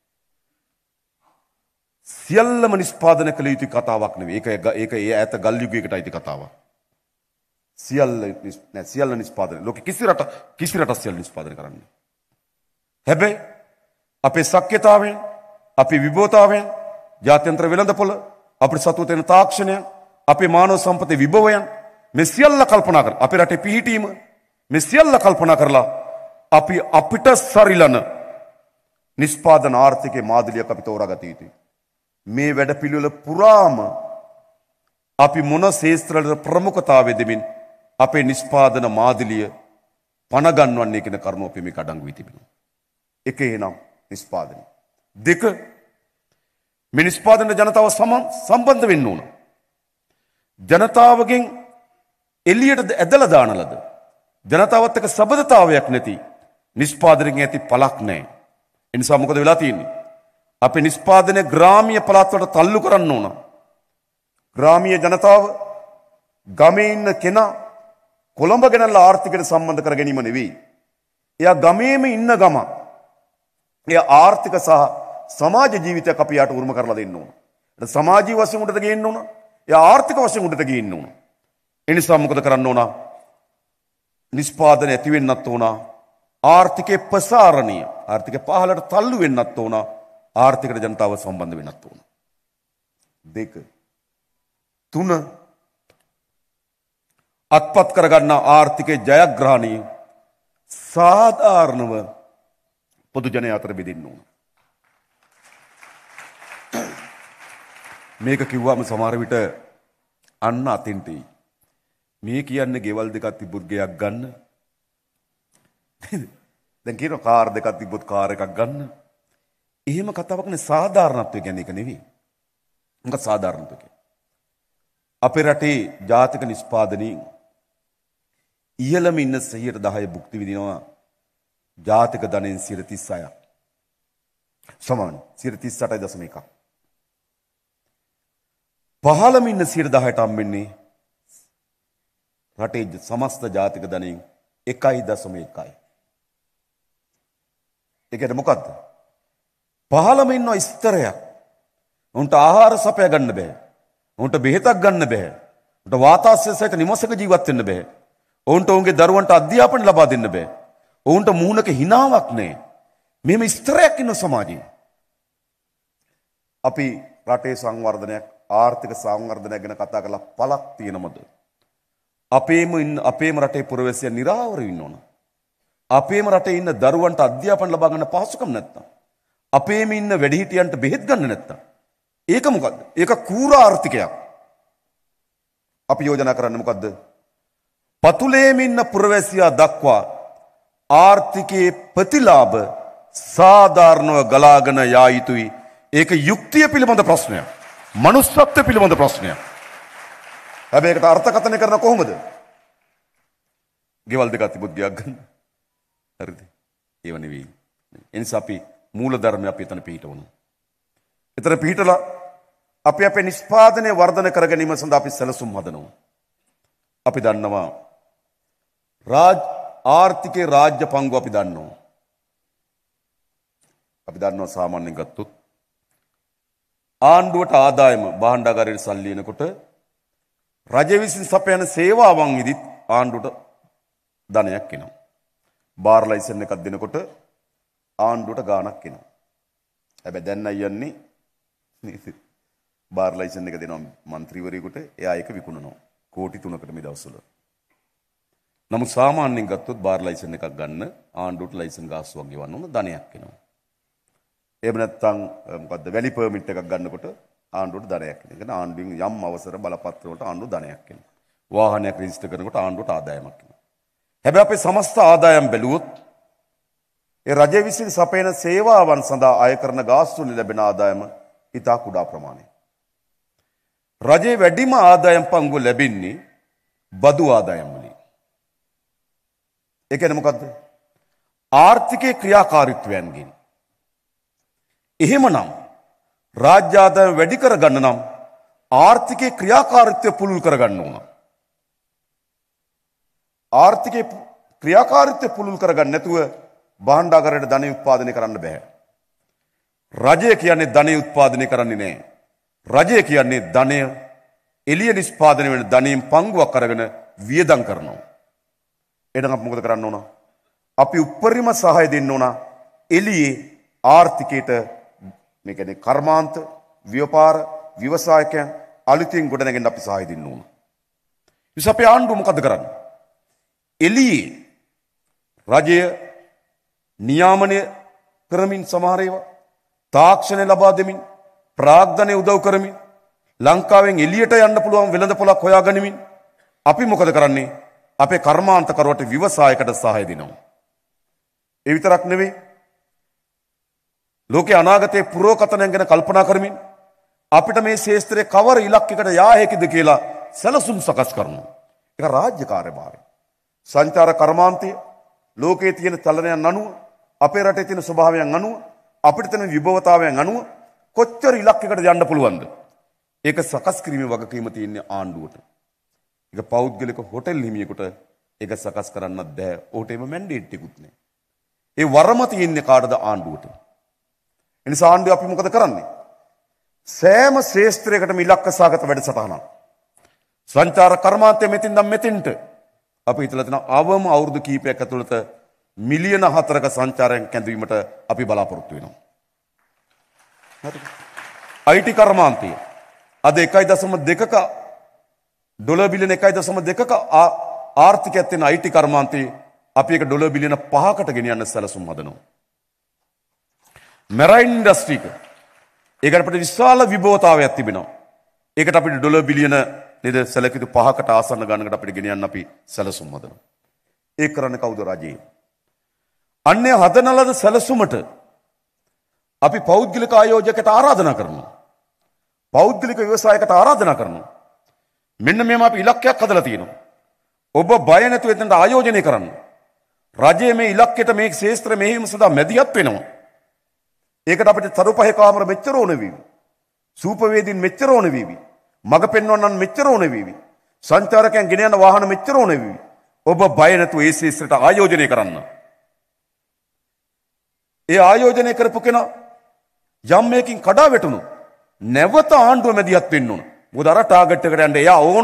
සියල්ලම නිෂ්පාදනය කළ යුතු කතාවක් නෙවෙයි. ඒක ඒක ඒ ඈත ගල් යුගයකට අයිති කතාවක්. සියල්ල නෑ සියල්ල නිෂ්පාදනය. ලෝකෙ කිසි රට කිසි රටක් සියල්ල නිෂ්පාදනය කරන්නේ. හැබැයි අපේ ශක්්‍යතාවයෙන්, අපේ විභවතාවයෙන්, ජාත්‍යන්තර වෙළඳපොළ, අපේ සතුව තියෙන තාක්ෂණය, අපේ මානව සම්පතේ විභවයන් මේ සියල්ල කල්පනා කර අපේ රටේ පිහිටීම මේ සියල්ල කල්පනා කරලා අපි අපිට සරිලන නිෂ්පාදන ආර්ථිකයේ මාදිලියක් අපි තෝරාගත යුතුයි. මේ වැඩ පිළිවෙල පුරාම අපි මොන ශේත්‍රවලට ප්‍රමුඛතාවය දෙමින් අපේ නිෂ්පාදන මාදිලිය පණ ගන්වන්නේ කියන කරුණ අපි මේක අඩංගු වී තිබෙනවා. එක එහෙනම් නිෂ්පාදනය. දෙක මේ නිෂ්පාදන ජනතාව සම්බන්ධ වෙන්න ඕන. ජනතාවගෙන් එළියට ඇදලා දාන ලද ජනතාවත් එක්ක සබඳතාවයක් නැති නිෂ්පාදනයෙන් ඇති පළක් නැහැ. ඒ නිසා මොකද වෙලා තියෙන්නේ? අපේ නිෂ්පාදනය ග්‍රාමීය පළාත් වලට තල්ලු කරන්න ඕන. ග්‍රාමීය ජනතාව ගමේ ඉන්න කෙනා කොළඹ ගෙනල්ලා ආර්ථිකයට සම්බන්ධ කර ගැනීම නෙවෙයි. එයා ගමේම ඉන්න ගම. එයා ආර්ථික සහ සමාජ ජීවිතයක් අපි යාට උරුම කරලා දෙන්න ඕන. ඒක සමාජීය වශයෙන් උඩට ගේන්න ඕන. එයා ආර්ථික වශයෙන් උඩට ගේන්න ඕන. ඒ නිසා මොකද කරන්න ඕන? නිෂ්පාදනය ඇති වෙන්නත් ඕන. ආර්ථිකේ ප්‍රසාරණීය. ආර්ථිකේ පහළට තල්ලු වෙන්නත් ඕන. ආර්ථිකට ජනතාව සම්බන්ධ වෙන්නත් ඕන. දෙක. තුන අත්පත් කරගන්න ආර්ථිකයේ ජයග්‍රහණී සාධාරණව පොදු ජනයා අතර බෙදෙන්න ඕන. මේක කිව්වම සමහර විට අන්න අතින්ටයි. මේ කියන්නේ ගෙවල් දෙකක් තිබුත් ගෙයක් ගන්න. දැන් කියනවා කාර් දෙකක් තිබුත් කාර් එකක් ගන්න. එහෙම කතාවක් නේ. සාධාරණත්වය කියන්නේ ඒක නෙවෙයි. මොකක් සාධාරණත්වය කියන්නේ? අපේ රටේ ජාතික නිෂ්පාදනයේ ඉහළම ඉන්න සියයට දහය භුක්ති විඳිනවා ජාතික ධනයෙන් සියයට තිස් හයක්. සමාන සියයට තිස් අටයි දශම එකක්. පහළම ඉන්න සියයට දහයට හම්බෙන්නේ රටේ සමස්ත ජාතික ධනයෙන් එකයි දශම එකයි. ඒකට මොකද්ද? පහළම ඉන්න ස්තරයක්. උන්ට ආහාර සපය ගන්න බෑ. උන්ට බෙහෙතක් ගන්න බෑ. උන්ට වාතාශ්‍රය සහිත නිවසක ජීවත් වෙන්න බෑ. ඔවුන්ට ඔවුන්ගේ දරුවන්ට අධ්‍යාපනය ලබා දෙන්න බෑ. ඔවුන්ට මූණක හිනාවක් නැහැ. මෙහෙම ස්තරයක් ඉන්න සමාජයේ. අපි රටේ සංවර්ධනයක්, ආර්ථික සංවර්ධනයක් ගැන කතා කරලා පළක් තියෙනවද? අපේම ඉන්න අපේම රටේ පුරවැසියන් නිරාවර වෙන්න ඕන. අපේම රටේ ඉන්න දරුවන්ට අධ්‍යාපනය ලබා ගන්න පහසුකම් නැත්තම්, අපේම ඉන්න වැඩිහිටියන්ට බෙහෙත් ගන්න නැත්තම්, ඒක මොකද්ද? ඒක කූර ආර්ථිකයක්. අපි යෝජනා කරන්නේ මොකද්ද? පතුලේම ඉන්න පුරවැසියා දක්වා ආර්ථිකයේ ප්‍රතිලාභ සාධාරණව ගලාගෙන යා යුතුයි. ඒක යුක්තිය පිළිබඳ ප්‍රශ්නයක්. මනුස්සත්වය පිළිබඳ ප්‍රශ්නයක්. හැබැයි ඒකට අර්ථකථනය කරන කොහොමද? ගෙවල් දෙකක් තිබුත් ගියක් ගන්න. හරිද? ඒව නෙවෙයි. ඒ නිසා අපි මූල ධර්මය අපි එතන පිළිටවනවා. එතන පිළිටලා අපි අපේ නිෂ්පාදනය වර්ධනය කර ගැනීම සඳහා අපි සැලසුම් හදනවා. අපි දන්නවා රාජ් ආර්ථිකයේ රාජ්‍ය පංගුව අපි දන්නවා. අපි දන්නවා සාමාන්‍යයෙන් ගත්තොත් ආණ්ඩුවට ආදායම භාණ්ඩාගාරයට සල්ලි එනකොට රජය විසින් සපයන සේවාවන් ඉදිත් ආණ්ඩුවට ධනයක් එනවා. බාර් ලයිසන් එකක් දෙනකොට ආණ්ඩුවට ගාණක් එනවා. හැබැයි දැන් අයන්නේ බාර් ලයිසන් එක දෙනවා മന്ത്രിවරයෙකුට එයා ඒක විකුණනවා. කෝටි තුනකට මේ දවස්වල. නමුත් සාමාන්‍යයෙන් ගත්තොත් බාර් ලයිසන් එකක් ගන්න ආණ්ඩුවට ලයිසන් ගාස්තුවක් ගෙවන්න ඕන ධනයක් එනවා. එහෙම නැත්නම් මොකද්ද වැලි පර්මිට් එකක් ගන්නකොට ආණ්ඩුවට ධනයක් එනවා. ඒ ආණ්ඩුවෙන් යම් අවසර බලපත්‍ර වලට ආණ්ඩුව ධනයක් එනවා. වාහනයක් රෙජිස්ටර් කරනකොට ආණ්ඩුවට ආදායමක් එනවා. හැබැයි අපේ සමස්ත ආදායම් බැලුවොත් ඒ රජය විසින් සපයන සේවාවන් සඳහා අය කරන ගාස්තු වලින් ලැබෙන ආදායම ඉතා කුඩා ප්‍රමාණයක්. රජයේ වැඩිම ආදායම් පංගුව ලැබෙන්නේ බදු ආදායම් වලින්. ඒ කියන්නේ මොකද්ද? ආර්ථිකයේ ක්‍රියාකාරීත්වයන්ගෙන්. එහෙමනම් රාජ්‍ය ආදායම් වැඩි කරගන්න නම් ආර්ථිකයේ ක්‍රියාකාරීත්වය පුළුල් කරගන්න ඕන. ආර්ථිකයේ ක්‍රියාකාරීත්වය පුළුල් කරගන්න නැතුව භාණ්ඩාගාරයට ධනෙ උත්පාදනය කරන්න බෑ. රජය කියන්නේ ධනෙ උත්පාදනය කරන්නේ නැහැ. රජය කියන්නේ ධනය එළිය නිෂ්පාදනය වෙන ධනෙන් පංගුවක් අරගෙන වියදම් කරනවා. එහෙනම් අපි මොකද කරන්න ඕන? අපි උපරිම සහාය දෙන්න ඕන එළියේ ආර්ථිකයට මේ කියන්නේ කර්මාන්ත, ව්‍යාපාර, ව්‍යවසායකයන් අලුතින් ගොඩනගෙන අපි සහාය දෙන්න ඕන. ඉතින් අපේ ආණ්ඩුව මොකද කරන්නේ? එළියේ රජය නියාමනය කරමින් සමහර ඒවා තාක්ෂණය ලබා දෙමින් ප්‍රාග්ධනය උදව් කරමින් ලංකාවෙන් එළියට යන්න පුළුවන් වෙළඳ පොලක් හොයා ගනිමින් අපි මොකද කරන්නේ? අපේ කර්මාන්තකරුවට ව්‍යවසායකට සහාය දෙනවා. ඒ විතරක් නෙවෙයි ලෝකේ අනාගතයේ පුරෝකතනයන් ගැන කල්පනා කරමින් අපිට මේ ශාස්ත්‍රයේ කවර ඉලක්කයකට යා හැකිද කියලා සැලසුම් සකස් කරනවා. ඒක රාජ්‍ය කාර්යභාරය. සංචාර කර්මාන්තය ලෝකයේ තියෙන චලනයන් අනුව අපේ රටේ තියෙන ස්වභාවයන් අනුව අපිට තියෙන විභවතාවයන් අනුව කොච්චර ඉලක්කයකට යන්න පුළුවන්ද? ඒක සකස් කිරීමේ වගකීම තියෙන්නේ ආණ්ඩුවට. ඒක පෞද්ගලික හොටෙල් හිමියෙකුට ඒක සකස් කරන්නත් බෑ. ඕකට එම මැන්ඩේට් එකකුත් නෑ. ඒ වරම තියෙන්නේ කාටද? ආණ්ඩුවට. එනිසා ආණ්ඩුව අපි මොකද කරන්නේ? සෑම ශාස්ත්‍රයකටම ඉලක්ක සාගත වැඩසටහනක්. සංචාර කර්මාන්තය මෙතින් නම් මෙතෙන්ට අපි හිතලා තියෙන අවම අවුරුදු කීපයක් ඇතුළත මිලියන හතරක සංචාරයන් කැඳවීමට අපි බලාපොරොත්තු වෙනවා. හරිද? I T කර්මාන්තය අද එකයි දශම දෙකක ඩොලර් බිලියන එකයි දශම දෙකක ආර්ථිකයක් තියෙන I T කර්මාන්තේ අපි ඒක ඩොලර් බිලියන පහකට ගෙනියන්න සැලසුම් හදනවා. මැරයින් ඉන්ඩස්ට්‍රි එක ඒකට අපිට විශාල විභවතාවයක් තිබෙනවා. ඒකට අපිට ඩොලර් බිලියන නේද සැලකිතු පහකට ආසන්න ගණනකට අපිට ගෙනියන්න අපි සැලසුම් හදනවා. ඒක කරන්නේ කවුද? රජය. අන්නේ හදන ලද සැලසුමට අපි පෞද්ගලික ආයෝජකයට ආරාධනා කරනවා. පෞද්ගලික ව්‍යවසායකට ආරාධනා කරනවා. මෙන්න මේම අපි ඉලක්කයක් හදලා තියෙනවා. ඔබ බය නැතුව එතනට ආයෝජනය කරන්න. රජයේ මේ ඉලක්කයට මේ ශාස්ත්‍ර මෙහෙයුම සඳහා මැදිහත් වෙනවා. ඒකට අපිට තරුපහේ කාමර මෙච්චර ඕන වේවි. සූපවේදීන් මෙච්චර ඕන වේවි. මග පෙන්වන්නන් මෙච්චර ඕන වේවි. සංචාරකයන් ගෙන යන වාහන මෙච්චර ඕන වේවි. ඔබ බය නැතුව ඒ ශාස්ත්‍රයට ආයෝජනය කරන්න. ඒ ආයෝජනය කරපු කෙනා යම් මේකින් කඩා වැටුණු නැවත ආණ්ඩුව මැදිහත් වෙන්න ඕන. මොකද අර ටාගට් එකට යන්න එයා ඕන.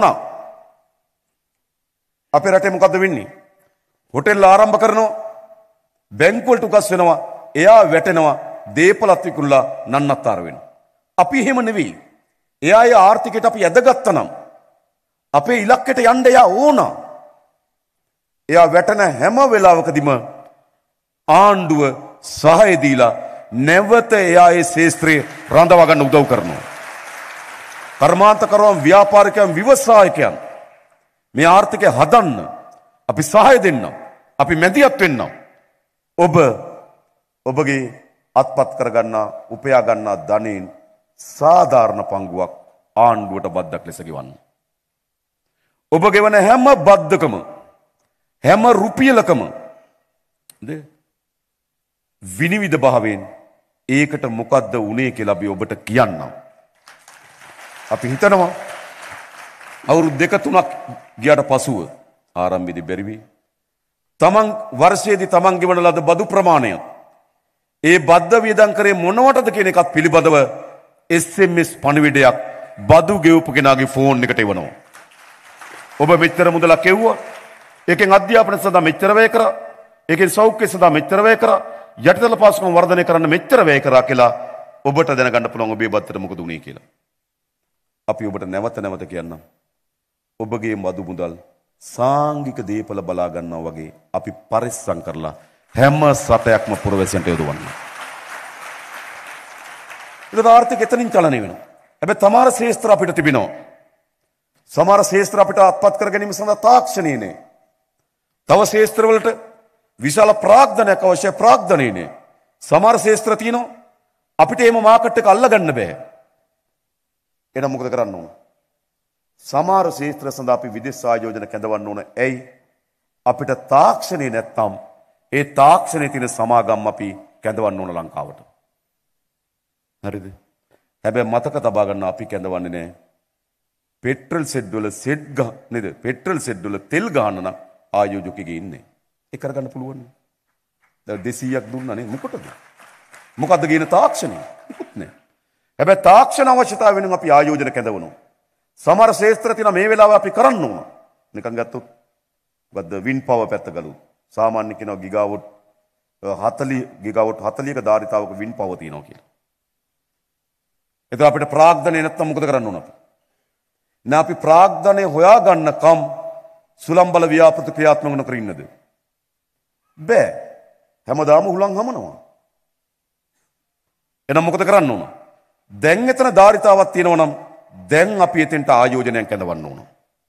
අපේ රටේ මොකද්ද වෙන්නේ? හොටෙල් ආරම්භ කරනවා, බැංකු වලට උකස් වෙනවා, එයා වැටෙනවා, දේපලත් විකුණලා නන්නත්තර වෙනවා. අපි එහෙම නෙවෙයි. එයාගේ ආර්ථිකයට අපි ඇදගත්තා නම් අපේ ඉලක්කයට යන්න එයා ඕන. එයා වැටෙන හැම වෙලාවකදීම ආණ්ඩුව සහාය දීලා නැවත එයා ඒ ශාස්ත්‍රයේ රඳවා ගන්න උදව් කරනවා. කර්මාන්තකරුවන්, ව්‍යාපාරිකයන්, ව්‍යවසායකයන් මේ ආර්ථිකය හදන්න අපි සහාය දෙන්න. අපි මැදිහත් වෙන්න. ඔබ ඔබගේ අත්පත් කරගන්නා, උපයා ගන්නා ධනෙන් සාධාරණ පංගුවක් ආණ්ඩුවට බද්දක් ලෙස ගෙවන්න. ඔබ ගෙවන හැම බද්දකම, හැම රුපියලකම විනිවිද භාවයෙන් ඒකට මොකද්ද උනේ කියලා අපි ඔබට කියන්නම්. අපි හිතනවා අවුරුදු දෙක තුනක් ගියාට පසුව ආරම්භයේදී බැරි වෙයි. තමන් වර්ෂයේදී තමන් ගෙවන ලද බදු ප්‍රමාණය ඒ බද්ධ වියදම් කරේ මොනවටද කියන එකත් පිළිබඳව එස් එම් එස් පණිවිඩයක් බදු ගෙවපු කෙනාගේ ෆෝන් එකට එවනවා. ඔබ මෙච්චර මුදලක් කෙව්වා. ඒකෙන් අධ්‍යාපන සඳහා මෙච්චර වැය කරා. ඒකෙන් සෞඛ්‍ය සඳහා මෙච්චර වැය කරා. යටිතල පාසුකම් වර්ධනය කරන්න මෙච්චර වැය කරා කියලා ඔබට දැනගන්න පුළුවන් ඔබේ බද්දට මොකද උනේ කියලා. අපි ඔබට නැවත නැවත කියන්නම්. ඔබගේ මදු මුදල් සාංගික දීපල බලා ගන්නවා වගේ අපි පරිස්සම් කරලා හැම සතයක්ම පුරවැසියන්ට යොදවන්න. ඒක ආර්ථික එතනින් චලනය වෙනවා. හැබැයි තමාර ශේස්ත්‍ර අපිට තිබෙනවා. සමහර ශේස්ත්‍ර අපිට අත්පත් කර ගැනීම සඳහා තාක්ෂණයේ නේ. තව ශේස්ත්‍ර වලට විශාල ප්‍රාග්ධනයක් අවශ්‍ය ප්‍රාග්ධනයේ නේ. සමහර ශේස්ත්‍ර තියෙනවා අපිට එහෙම මාකට් එක අල්ලගන්න බෑ. එහෙනම් මොකද කරන්න ඕන? සමහර ශේස්ත්‍ර සඳහා අපි විදේශ ආයෝජන කැඳවන්න ඕන. ඇයි? අපිට තාක්ෂණේ නැත්තම් ඒ තාක්ෂණයේ තියෙන සමාගම් අපි කැඳවන්න ඕන ලංකාවට. හරිද? හැබැයි මතක තබා ගන්න අපි කැඳවන්නේ නැහැ. පෙට්‍රල් සෙඩ් වල සෙඩ් ගහ නේද? පෙට්‍රල් සෙඩ් වල තෙල් ගහන්න නම් ආයෝජකෙගේ ඉන්නේ. ඒක කරගන්න පුළුවන්. දැන් දෙසීයක් දුන්නා නේ මොකටද? මොකද්ද කියන තාක්ෂණය? මොකුත් නැහැ. හැබැයි තාක්ෂණ අවශ්‍යතාව වෙනුවෙන් අපි ආයෝජන කැඳවනවා. සමහර ශේස්ත්‍ර තියෙන මේ වෙලාවේ අපි කරන්න ඕන. නිකන් ගත්තොත් මොකද්ද වින් පවර් පැත්ත ගලුවොත් සාමාන්‍ය කියනවා ගිගාවොට් හතළිහ ගිගාවොට් හතළිහක ධාරිතාවක වින් පවර් තියෙනවා කියලා. ඒක අපිට ප්‍රාග්ධනය නැත්තම් මොකද කරන්න ඕන අපි? නා අපි ප්‍රාග්ධනය හොයාගන්නකම් සුළං බල ව්‍යාපෘති ක්‍රියාත්මක නොකර ඉන්නද? බෑ. හැමදාම හුලං හමනවා. එහෙනම් මොකද කරන්න ඕන? දැන් එතන ධාරිතාවක් තියෙනවා නම් දැන් අපි එතෙන්ට ආයෝජනයක් කැඳවන්න ඕන.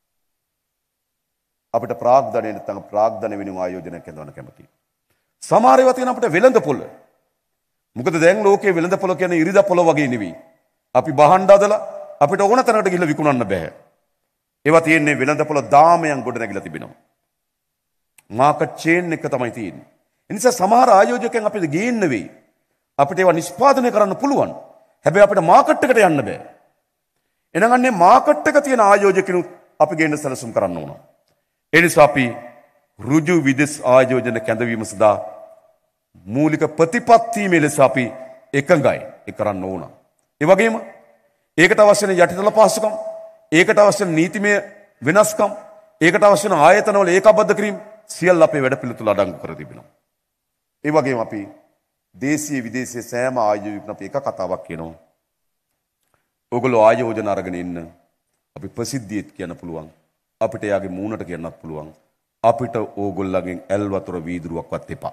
අපිට ප්‍රාග්ධනය නැත්නම් ප්‍රාග්ධන වෙනුම ආයෝජනයක් කැඳවන්න කැමතියි. සමහර ඒවා තියෙන අපිට වෙළඳ පොළ. මොකද දැන් ලෝකයේ වෙළඳ පොළ කියන්නේ ඉරිදා පොළ වගේ නෙවෙයි. අපි බහණ්ඩ අදලා අපිට ඕන තැනකට ගිහිල්ලා විකුණන්න බෑ. ඒවා තියෙන්නේ වෙළඳ පොළ දාමයන් ගොඩ නැගිලා තිබෙනවා. මාකට් චේන් එක තමයි තියෙන්නේ. ඒ නිසා සමහර ආයෝජකයන් අපිට ගේන්න වෙයි. අපිට ඒවා නිෂ්පාදනය කරන්න පුළුවන්. හැබැයි අපිට මාකට් එකට යන්න බෑ. එහෙනම් අන්නේ මාකට් එක තියෙන ආයෝජකනුත් අපි ගේන්න සැලසුම් කරන්න ඕන. ඒ නිසා අපි ඍජු විදේශ ආයෝජන කැඳවීම සඳහා මූලික ප්‍රතිපත්තියේ ලෙස අපි එකඟයි. ඒ කරන්න ඕන. ඒ වගේම ඒකට අවශ්‍ය වෙන යටිතල පහසුකම්, ඒකට අවශ්‍ය වෙන නීතිමය වෙනස්කම්, ඒකට අවශ්‍ය වෙන ආයතනවල ඒකාබද්ධ කිරීම සියල්ල අපේ වැඩ පිළිතුල අඩංගු කර තිබෙනවා. ඒ වගේම අපි දේශීය විදේශීය සෑම ආයෝජකයක්ම අපි එක කතාවක් කියනවා. ඔයගොල්ලෝ ආයෝජන අරගෙන ඉන්න. අපි ප්‍රසිද්ධියත් කියන්න පුළුවන්. අපිට එයාගේ මූණට කියන්නත් පුළුවන්. අපිට ඕගොල්ලන්ගෙන් ඇල් වතුර වීදුරුවක්වත් එපා.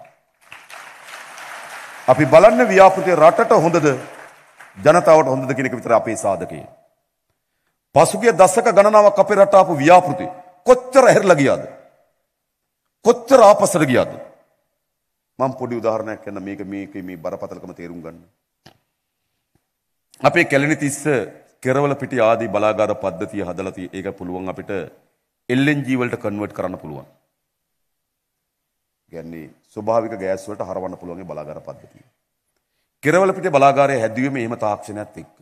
අපි බලන්න ව්‍යාපෘතිය රටට හොඳද ජනතාවට හොඳද කියන එක විතර අපේ සාධකය. පසුගිය දශක ගණනාවක් අපේ රට ආපු ව්‍යාපෘති කොච්චර හැරිලා ගියාද? කොච්චර ආපස්සට ගියාද? මම පොඩි උදාහරණයක් කියන්න මේක මේකේ මේ බරපතලකම තේරුම් ගන්න. අපේ කැලණි තිස්ස කෙරවල පිටි ආදී බලාගාර පද්ධතිය හදලා තියෙ ඒක පුළුවන් අපිට එල් එන් ජී වලට කන්වර්ට් කරන්න පුළුවන්. කියන්නේ ස්වභාවික ගෑස් වලට හරවන්න පුළුවන් ඒ බලාගාර පද්ධතිය. කෙරවල පිටේ බලාගාරය හැදුවේ මේ එහෙම තාක්ෂණයත් එක්ක.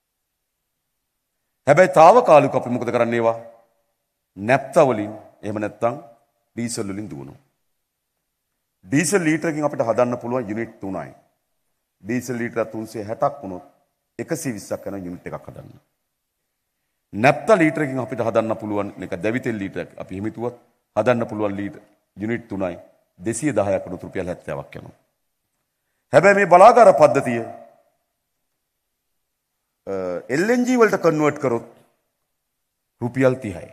හැබැයි తాවකාලික අපි මොකද කරන්නේ ඒවා? නැප්තා වලින් එහෙම නැත්නම් ඩීසල් වලින් දුවනවා. ඩීසල් ලීටරකින් අපිට හදන්න පුළුවන් යුනිට් තුනයි. ඩීසල් ලීටර තුන්සිය හැටක් වුණොත් එකසිය විස්සක් යන යුනිට් එකක් හදන්න. නැප්තා ලීටරකින් අපිට හදන්න පුළුවන් එක දැවිතෙල් ලීටරයක් අපි හිමිතුවත් හදන්න පුළුවන් ලීටර යුනිට් තුනයි දෙසිය දහයක් වුණොත් රුපියල් හැත්තෑවක් යනවා. හැබැයි මේ බලාගාර පද්ධතිය එල් එන් ජී වලට කන්වර්ට් කරොත් රුපියල් තිහයි.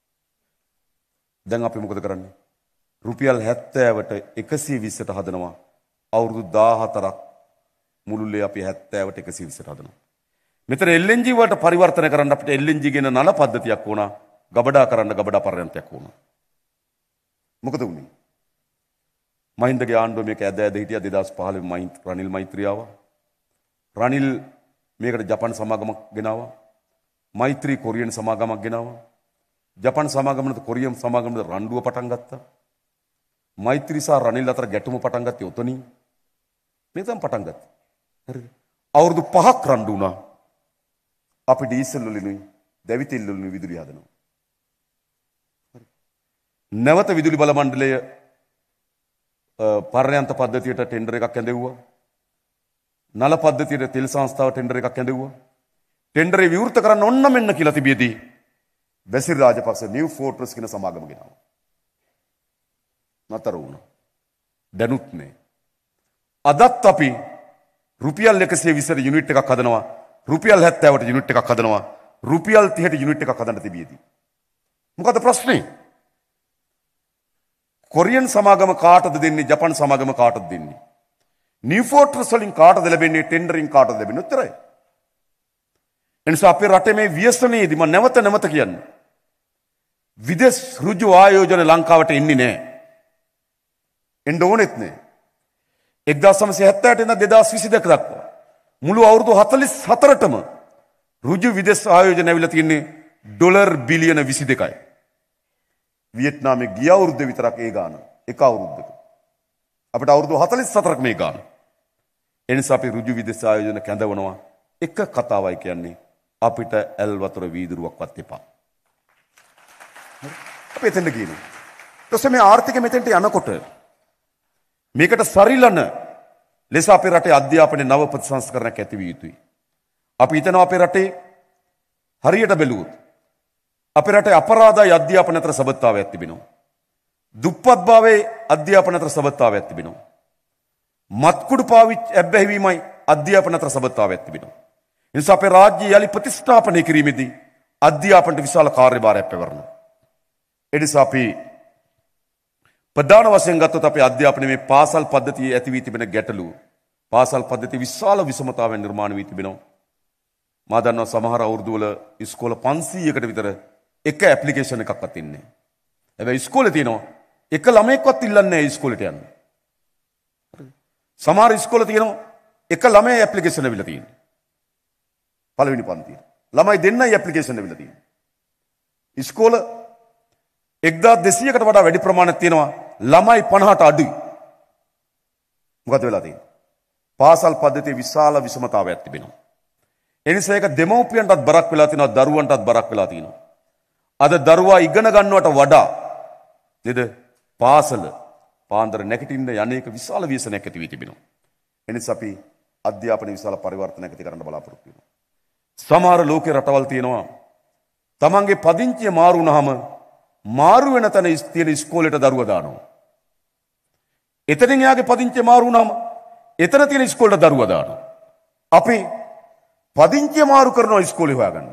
දැන් අපි මොකද කරන්නේ? රුපියල් හැත්තෑවට එකසිය විස්සට හදනවා. අවුරුදු දාහතරක් මුළුල්ලේ අපි හැත්තෑවට එකසිය විස්සට හදනවා. මෙතන එල් එන් ජී වලට පරිවර්තන කරන්න අපිට එල් එන් ජී කියන නල පද්ධතියක් ඕන. ගබඩා කරන්න ගබඩා පර්යන්තයක් ඕන. මොකද වුනේ? මහින්දගේ ආණ්ඩුව මේක ඇද ඇද හිටියා දෙදාස් පහළොව මහින්ද රනිල් මෛත්‍රී ආවා. රනිල් මේකට ජපාන් සමාගමක් ගෙනාවා. මෛත්‍රී කොරියන් සමාගමක් ගෙනාවා. ජපාන් සමාගමනට කොරියන් සමාගමනට රණ්ඩුව පටන් ගත්තා. මෛත්‍රී සහ රනිල් අතර ගැටුම පටන් ගත්තේ උතනින්. මේ තමයි පටන් ගත්තේ. හරිද? අවුරුදු පහක් රණ්ඩු වුණා. අපි ඩීසල් වලිනුයි දැවිතෙල් වලිනුයි විදුලිය හදනවා. හරි. නැවත විදුලි බල මණ්ඩලය පර්යන්ත පද්ධතියට ටෙන්ඩර් එකක් ඇඳෙව්වා. නල පද්ධතියේ තෙල් සංස්ථාව ටෙන්ඩර් එකක් ඇඳුවා. ටෙන්ඩරේ විවෘත කරන්න ඕන්න මෙන්න කියලා තිබියදී බැසිල් රාජපක්ෂ නිව් ෆෝර්ට්‍රස් කියන සමාගම ගෙනාවා. නතර වුණා. දැනුත් නේ. අදත් අපි රුපියල් එකසිය විස්සට යුනිට් එකක් හදනවා. රුපියල් හැත්තෑවට යුනිට් එකක් හදනවා. රුපියල් තිහට යුනිට් එකක් හදන්න තිබියදී. මොකද ප්‍රශ්නේ? කොරියන් සමාගම කාටද දෙන්නේ? ජපන් සමාගම කාටද දෙන්නේ? නිව් ෆෝර්ට්‍රස් වලින් කාටද ලැබෙන්නේ? ටෙන්ඩරින් කාටද ලැබෙන්නේ? උත්තරයි. එනිසා අපේ රටේ මේ ව්‍යසනයේදී මම නැවත නැවත කියන්නේ විදේශ ඍජු ආයෝජන ලංකාවට එන්නේ නැහැ. එන්න ඕනෙත් නැහැ. එක්දාස් නවසිය හැත්තෑවට ඉඳන් දෙදාස් විසි දෙක දක්වා මුළු අවුරුදු හතළිස් හතරටම ඍජු විදේශ ආයෝජන ඇවිල්ලා තියෙන්නේ ඩොලර් බිලියන විසි දෙකයි. වියට්නාමයේ ගිය අවුරුද්ද විතරක් ඒ ගාන එක අවුරුද්දක. අපිට අවුරුදු හතළිස් හතරක් මේ ගාන. ඒ නිසා අපි ඍජු විදේශ ආයෝජන කැඳවනවා. එක කතාවයි කියන්නේ අපිට ඇල් වතුර වීදුරුවක්වත් එපා. අපි එතෙන්ද කියනවා. ඊට පස්සේ මේ ආර්ථිකය මෙතෙන්ට යනකොට මේකට සරිලන ලෙස අපේ රටේ අධ්‍යාපනයේ නව ප්‍රතිසංස්කරණයක් ඇති විය යුතුයි. අපි හිතනවා අපේ රටේ හරියට බැලුවොත් අපේ රටේ අපරාධය අධ්‍යාපන අතර සබඳතාවයක් තිබෙනවා. දුප්පත්භාවයේ අධ්‍යාපන අතර සබඳතාවයක් තිබෙනවා. මත්කුඩු පාවිච්චි ඇබ්බැහිවීමයි අධ්‍යාපන අතර සබඳතාවයක් තිබෙනවා. ඒ නිසා අපේ රාජ්‍ය යලි ප්‍රතිස්ථාපනය කිරීමේදී අධ්‍යාපනයට විශාල කාර්යභාරයක් පැවරනවා. ඒ නිසා අපි ප්‍රධාන වශයෙන් ගත්තොත් අපේ අධ්‍යාපනයේ මේ පාසල් පද්ධතියේ ඇති වී තිබෙන ගැටලු පාසල් පද්ධතියේ විශාල විෂමතාවයන් නිර්මාණය වී තිබෙනවා. මා දන්නවා සමහර අවුරුදු වල ඉස්කෝල පන්සීයකට විතර එක ඇප්ලිකේෂන් එකක්වත් ඉන්නේ නැහැ. හැබැයි ඉස්කෝලේ තියෙනවා එක ළමයෙක්වත් ඉල්ලන්නේ නැහැ ඉස්කෝලේට යන්න. සමහර ඉස්කෝල තියෙනවා එක ළමයි ඇප්ලිකේෂන් ඇවිල්ලා තියෙන්නේ. පළවෙනි පන්තියේ. ළමයි දෙන්නයි ඇප්ලිකේෂන් ඇවිල්ලා තියෙන්නේ. ඉස්කෝල එක්දාස් දෙසීයකට වඩා වැඩි ප්‍රමාණයක් තියෙනවා. ළමයි පනහට අඩුයි. මොකද වෙලා තියෙන්නේ? පාසල් පද්ධතියේ විශාල විෂමතාවයක් තිබෙනවා. ඒ නිසා ඒක දෙමව්පියන්ටත් බරක් වෙලා තියෙනවා, දරුවන්ටත් බරක් වෙලා තියෙනවා. අද දරුවා ඉගෙන ගන්නවට වඩා නේද පාසල පාන්දර නැගිටින්න යන්නේක විශාල ව්‍යසනයක් ඇති වී තිබෙනවා. ඒ නිසා අපි අධ්‍යාපන විශාල පරිවර්තනයක් ඇති කරන්න බලාපොරොත්තු වෙනවා. සමහර ලෝකේ රටවල් තියෙනවා තමන්ගේ පදිංචිය මාරු වුණාම මාරු වෙන තැන තියෙන ඉස්කෝලේට දරුවා දානවා. එතනින් එයාගේ පදිංචිය මාරු වුණාම එතන තියෙන ඉස්කෝලේට දරුවා දානවා. අපි පදිංචිය මාරු කරනවා ඉස්කෝලේ හොයාගන්න.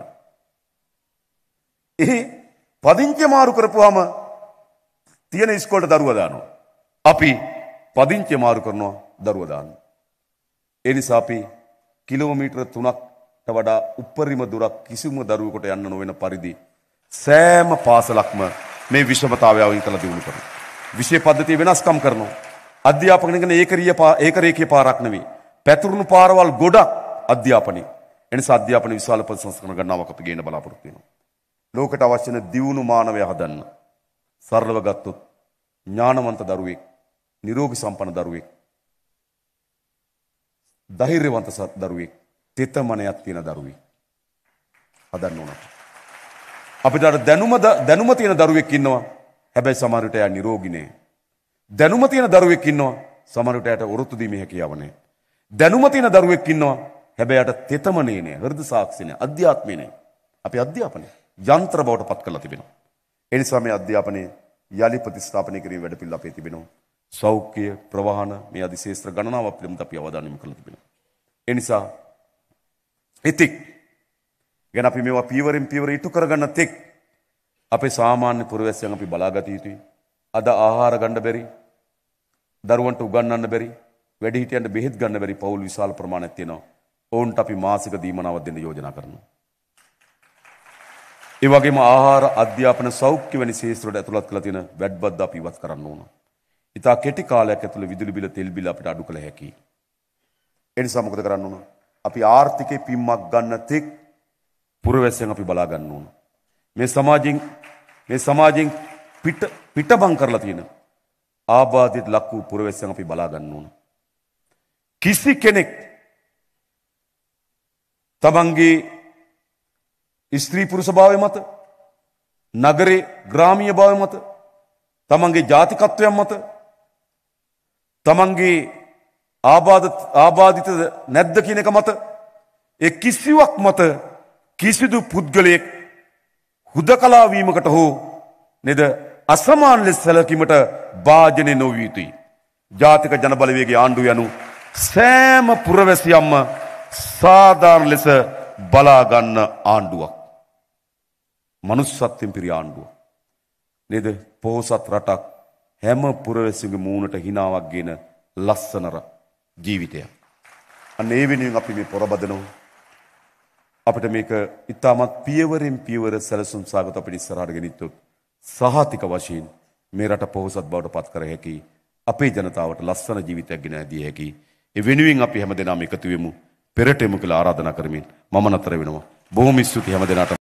එහි පදිංචිය මාරු කරපුවාම තියෙන ඉස්කෝලේට දරුවා දානවා. අපි පදිංචිය මාරු කරනවා දරුවා දානවා. ඒ නිසා අපි කිලෝමීටර තුනකට වඩා උපරිම දුරක් කිසිම දරුවෙකුට යන්න නොවන පරිදි සෑම පාසලක්ම මේ විෂමතාවය අයින් කළ දියුණු කරනවා. විෂය පද්ධතිය වෙනස්කම් කරනවා. අධ්‍යාපනය කියන ඒකරීය ඒකරේඛීය පාරක් නෙවෙයි. පැතුරුණු පාරවල් ගොඩක් අධ්‍යාපනයේ. එනිසා අධ්‍යාපන විශාල ප්‍රතිසංස්කරණ ගණනාවක් අපි ගේන්න බලාපොරොත්තු වෙනවා. ලෝකයට අවශ්‍ය වෙන දියුණු මානවය හදන්න. සරලව ගත්තොත් ඥානවන්ත දරුවෙක්, නිරෝගී සම්පන්න දරුවෙක්, ධෛර්යවන්ත දරුවෙක්, තෙතමනයක් තියෙන දරුවෙක් හදන්න ඕන. අපිට අර දැනුම දැනුම තියෙන දරුවෙක් ඉන්නවා. හැබැයි සමහර විට එයා නිරෝගී නෑ. දැනුම තියෙන දරුවෙක් ඉන්නවා. සමහර විට එයාට වෘත්ති දීමේ හැකියාව නෑ. දැනුම තියෙන දරුවෙක් ඉන්නවා. හැබැයි එයාට තෙතමනේ නෑ, හෘද සාක්ෂි නෑ, අධ්‍යාත්මේ නෑ. අපි අධ්‍යාපනය යන්ත්‍ර බවට පත් කරලා තිබෙනවා. ඒ නිසා මේ අධ්‍යාපනයේ යලි ප්‍රතිස්ථාපනය කිරීම වැඩපිළිවෙල අපේ තිබෙනවා. සෞඛ්‍ය, ප්‍රවාහන මේ ආදී ශාස්ත්‍ර ගණනාවක් පිළිබඳව අපි අවධානය යොමු කරලා තිබෙනවා. ඒ නිසා ඉතික් ගැන අපි මේවා පීවරෙන් පීවර ඉටු කරගන්න තෙක් අපේ සාමාන්‍ය පුරවැසියන් අපි බලාගත යුතුයි. අද ආහාර ගන්න බැරි, දරුවන්ට උගන්වන්න බැරි, වැඩිහිටියන්ට බෙහෙත් ගන්න බැරි පවුල් විශාල ප්‍රමාණයක් තියෙනවා. ඔවුන්ට අපි මාසික දීමනාවක් දෙන්න යෝජනා කරනවා. ඒ වගේම ආහාර, අධ්‍යාපන, සෞඛ්‍ය වැනි ශාස්ත්‍රවලට ඇතුළත් කරලා තියෙන වැඩබද්ද අපි ඉවත් කරන්න ඕන. ඉතා කෙටි කාලයක් ඇතුළත විදුලි බිල, තෙල් බිල අපිට අඩු කළ හැකියි. ඒ නිසා මොකද කරන්න ඕන? අපි ආර්ථිකේ පිම්මක් ගන්න තෙක් පුරවැසියන් අපි බලා ගන්න ඕන. මේ සමාජයෙන් මේ සමාජයෙන් පිට පිටබං කරලා තියෙන ආබාධිත ලක් වූ පුරවැසියන් අපි බලා ගන්න ඕන. කිසි කෙනෙක් තමන්ගේ ස්ත්‍රී පුරුෂ භාවය මත, නගරේ ග්‍රාමීය භාවය මත, තමන්ගේ ජාතිකත්වයන් මත, තමන්ගේ ආබාධ ආබාධිත නැද්ද කියන එක මත ඒ කිසිවක් මත කිසිදු පුද්ගලයෙක් හුදකලා වීමකට හෝ නේද අසමාන ලෙස සැලකීමට භාජනය නොවිය යුතුයි. ජාතික ජනබලවේගයේ ආණ්ඩුව යනු සෑම පුරවැසියක්ම සාධාරණ ලෙස බලා ගන්න ආණ්ඩුවක්. මනුස්සත්වයෙන් පිරි ආණ්ඩුවක්. නේද? පොහොසත් රටක් හැම පුරවැසියෙකුගේ මූණට හිනාවක් ගෙන ලස්සන ජීවිතයක්. අන්න ඒ වෙනුවෙන් අපි මේ පොරබදනවා. අපිට මේක ඉතාමත් පියවරෙන් පියවර සැලසුම් සාගත අපිට ඉස්සරහට ගෙනිච්චොත් සහතික වශයෙන් මේ රට පොහොසත් බවට පත් කර හැකි. අපේ ජනතාවට ලස්සන ජීවිතයක් ගෙන දිය හැකි. ඒ වෙනුවෙන් අපි හැමදෙනාම එකතු වෙමු. පෙරට එමු කියලා ආරාධනා කරමින් මම නතර වෙනවා. බොහොම ස්තුතියි හැමදෙනාට.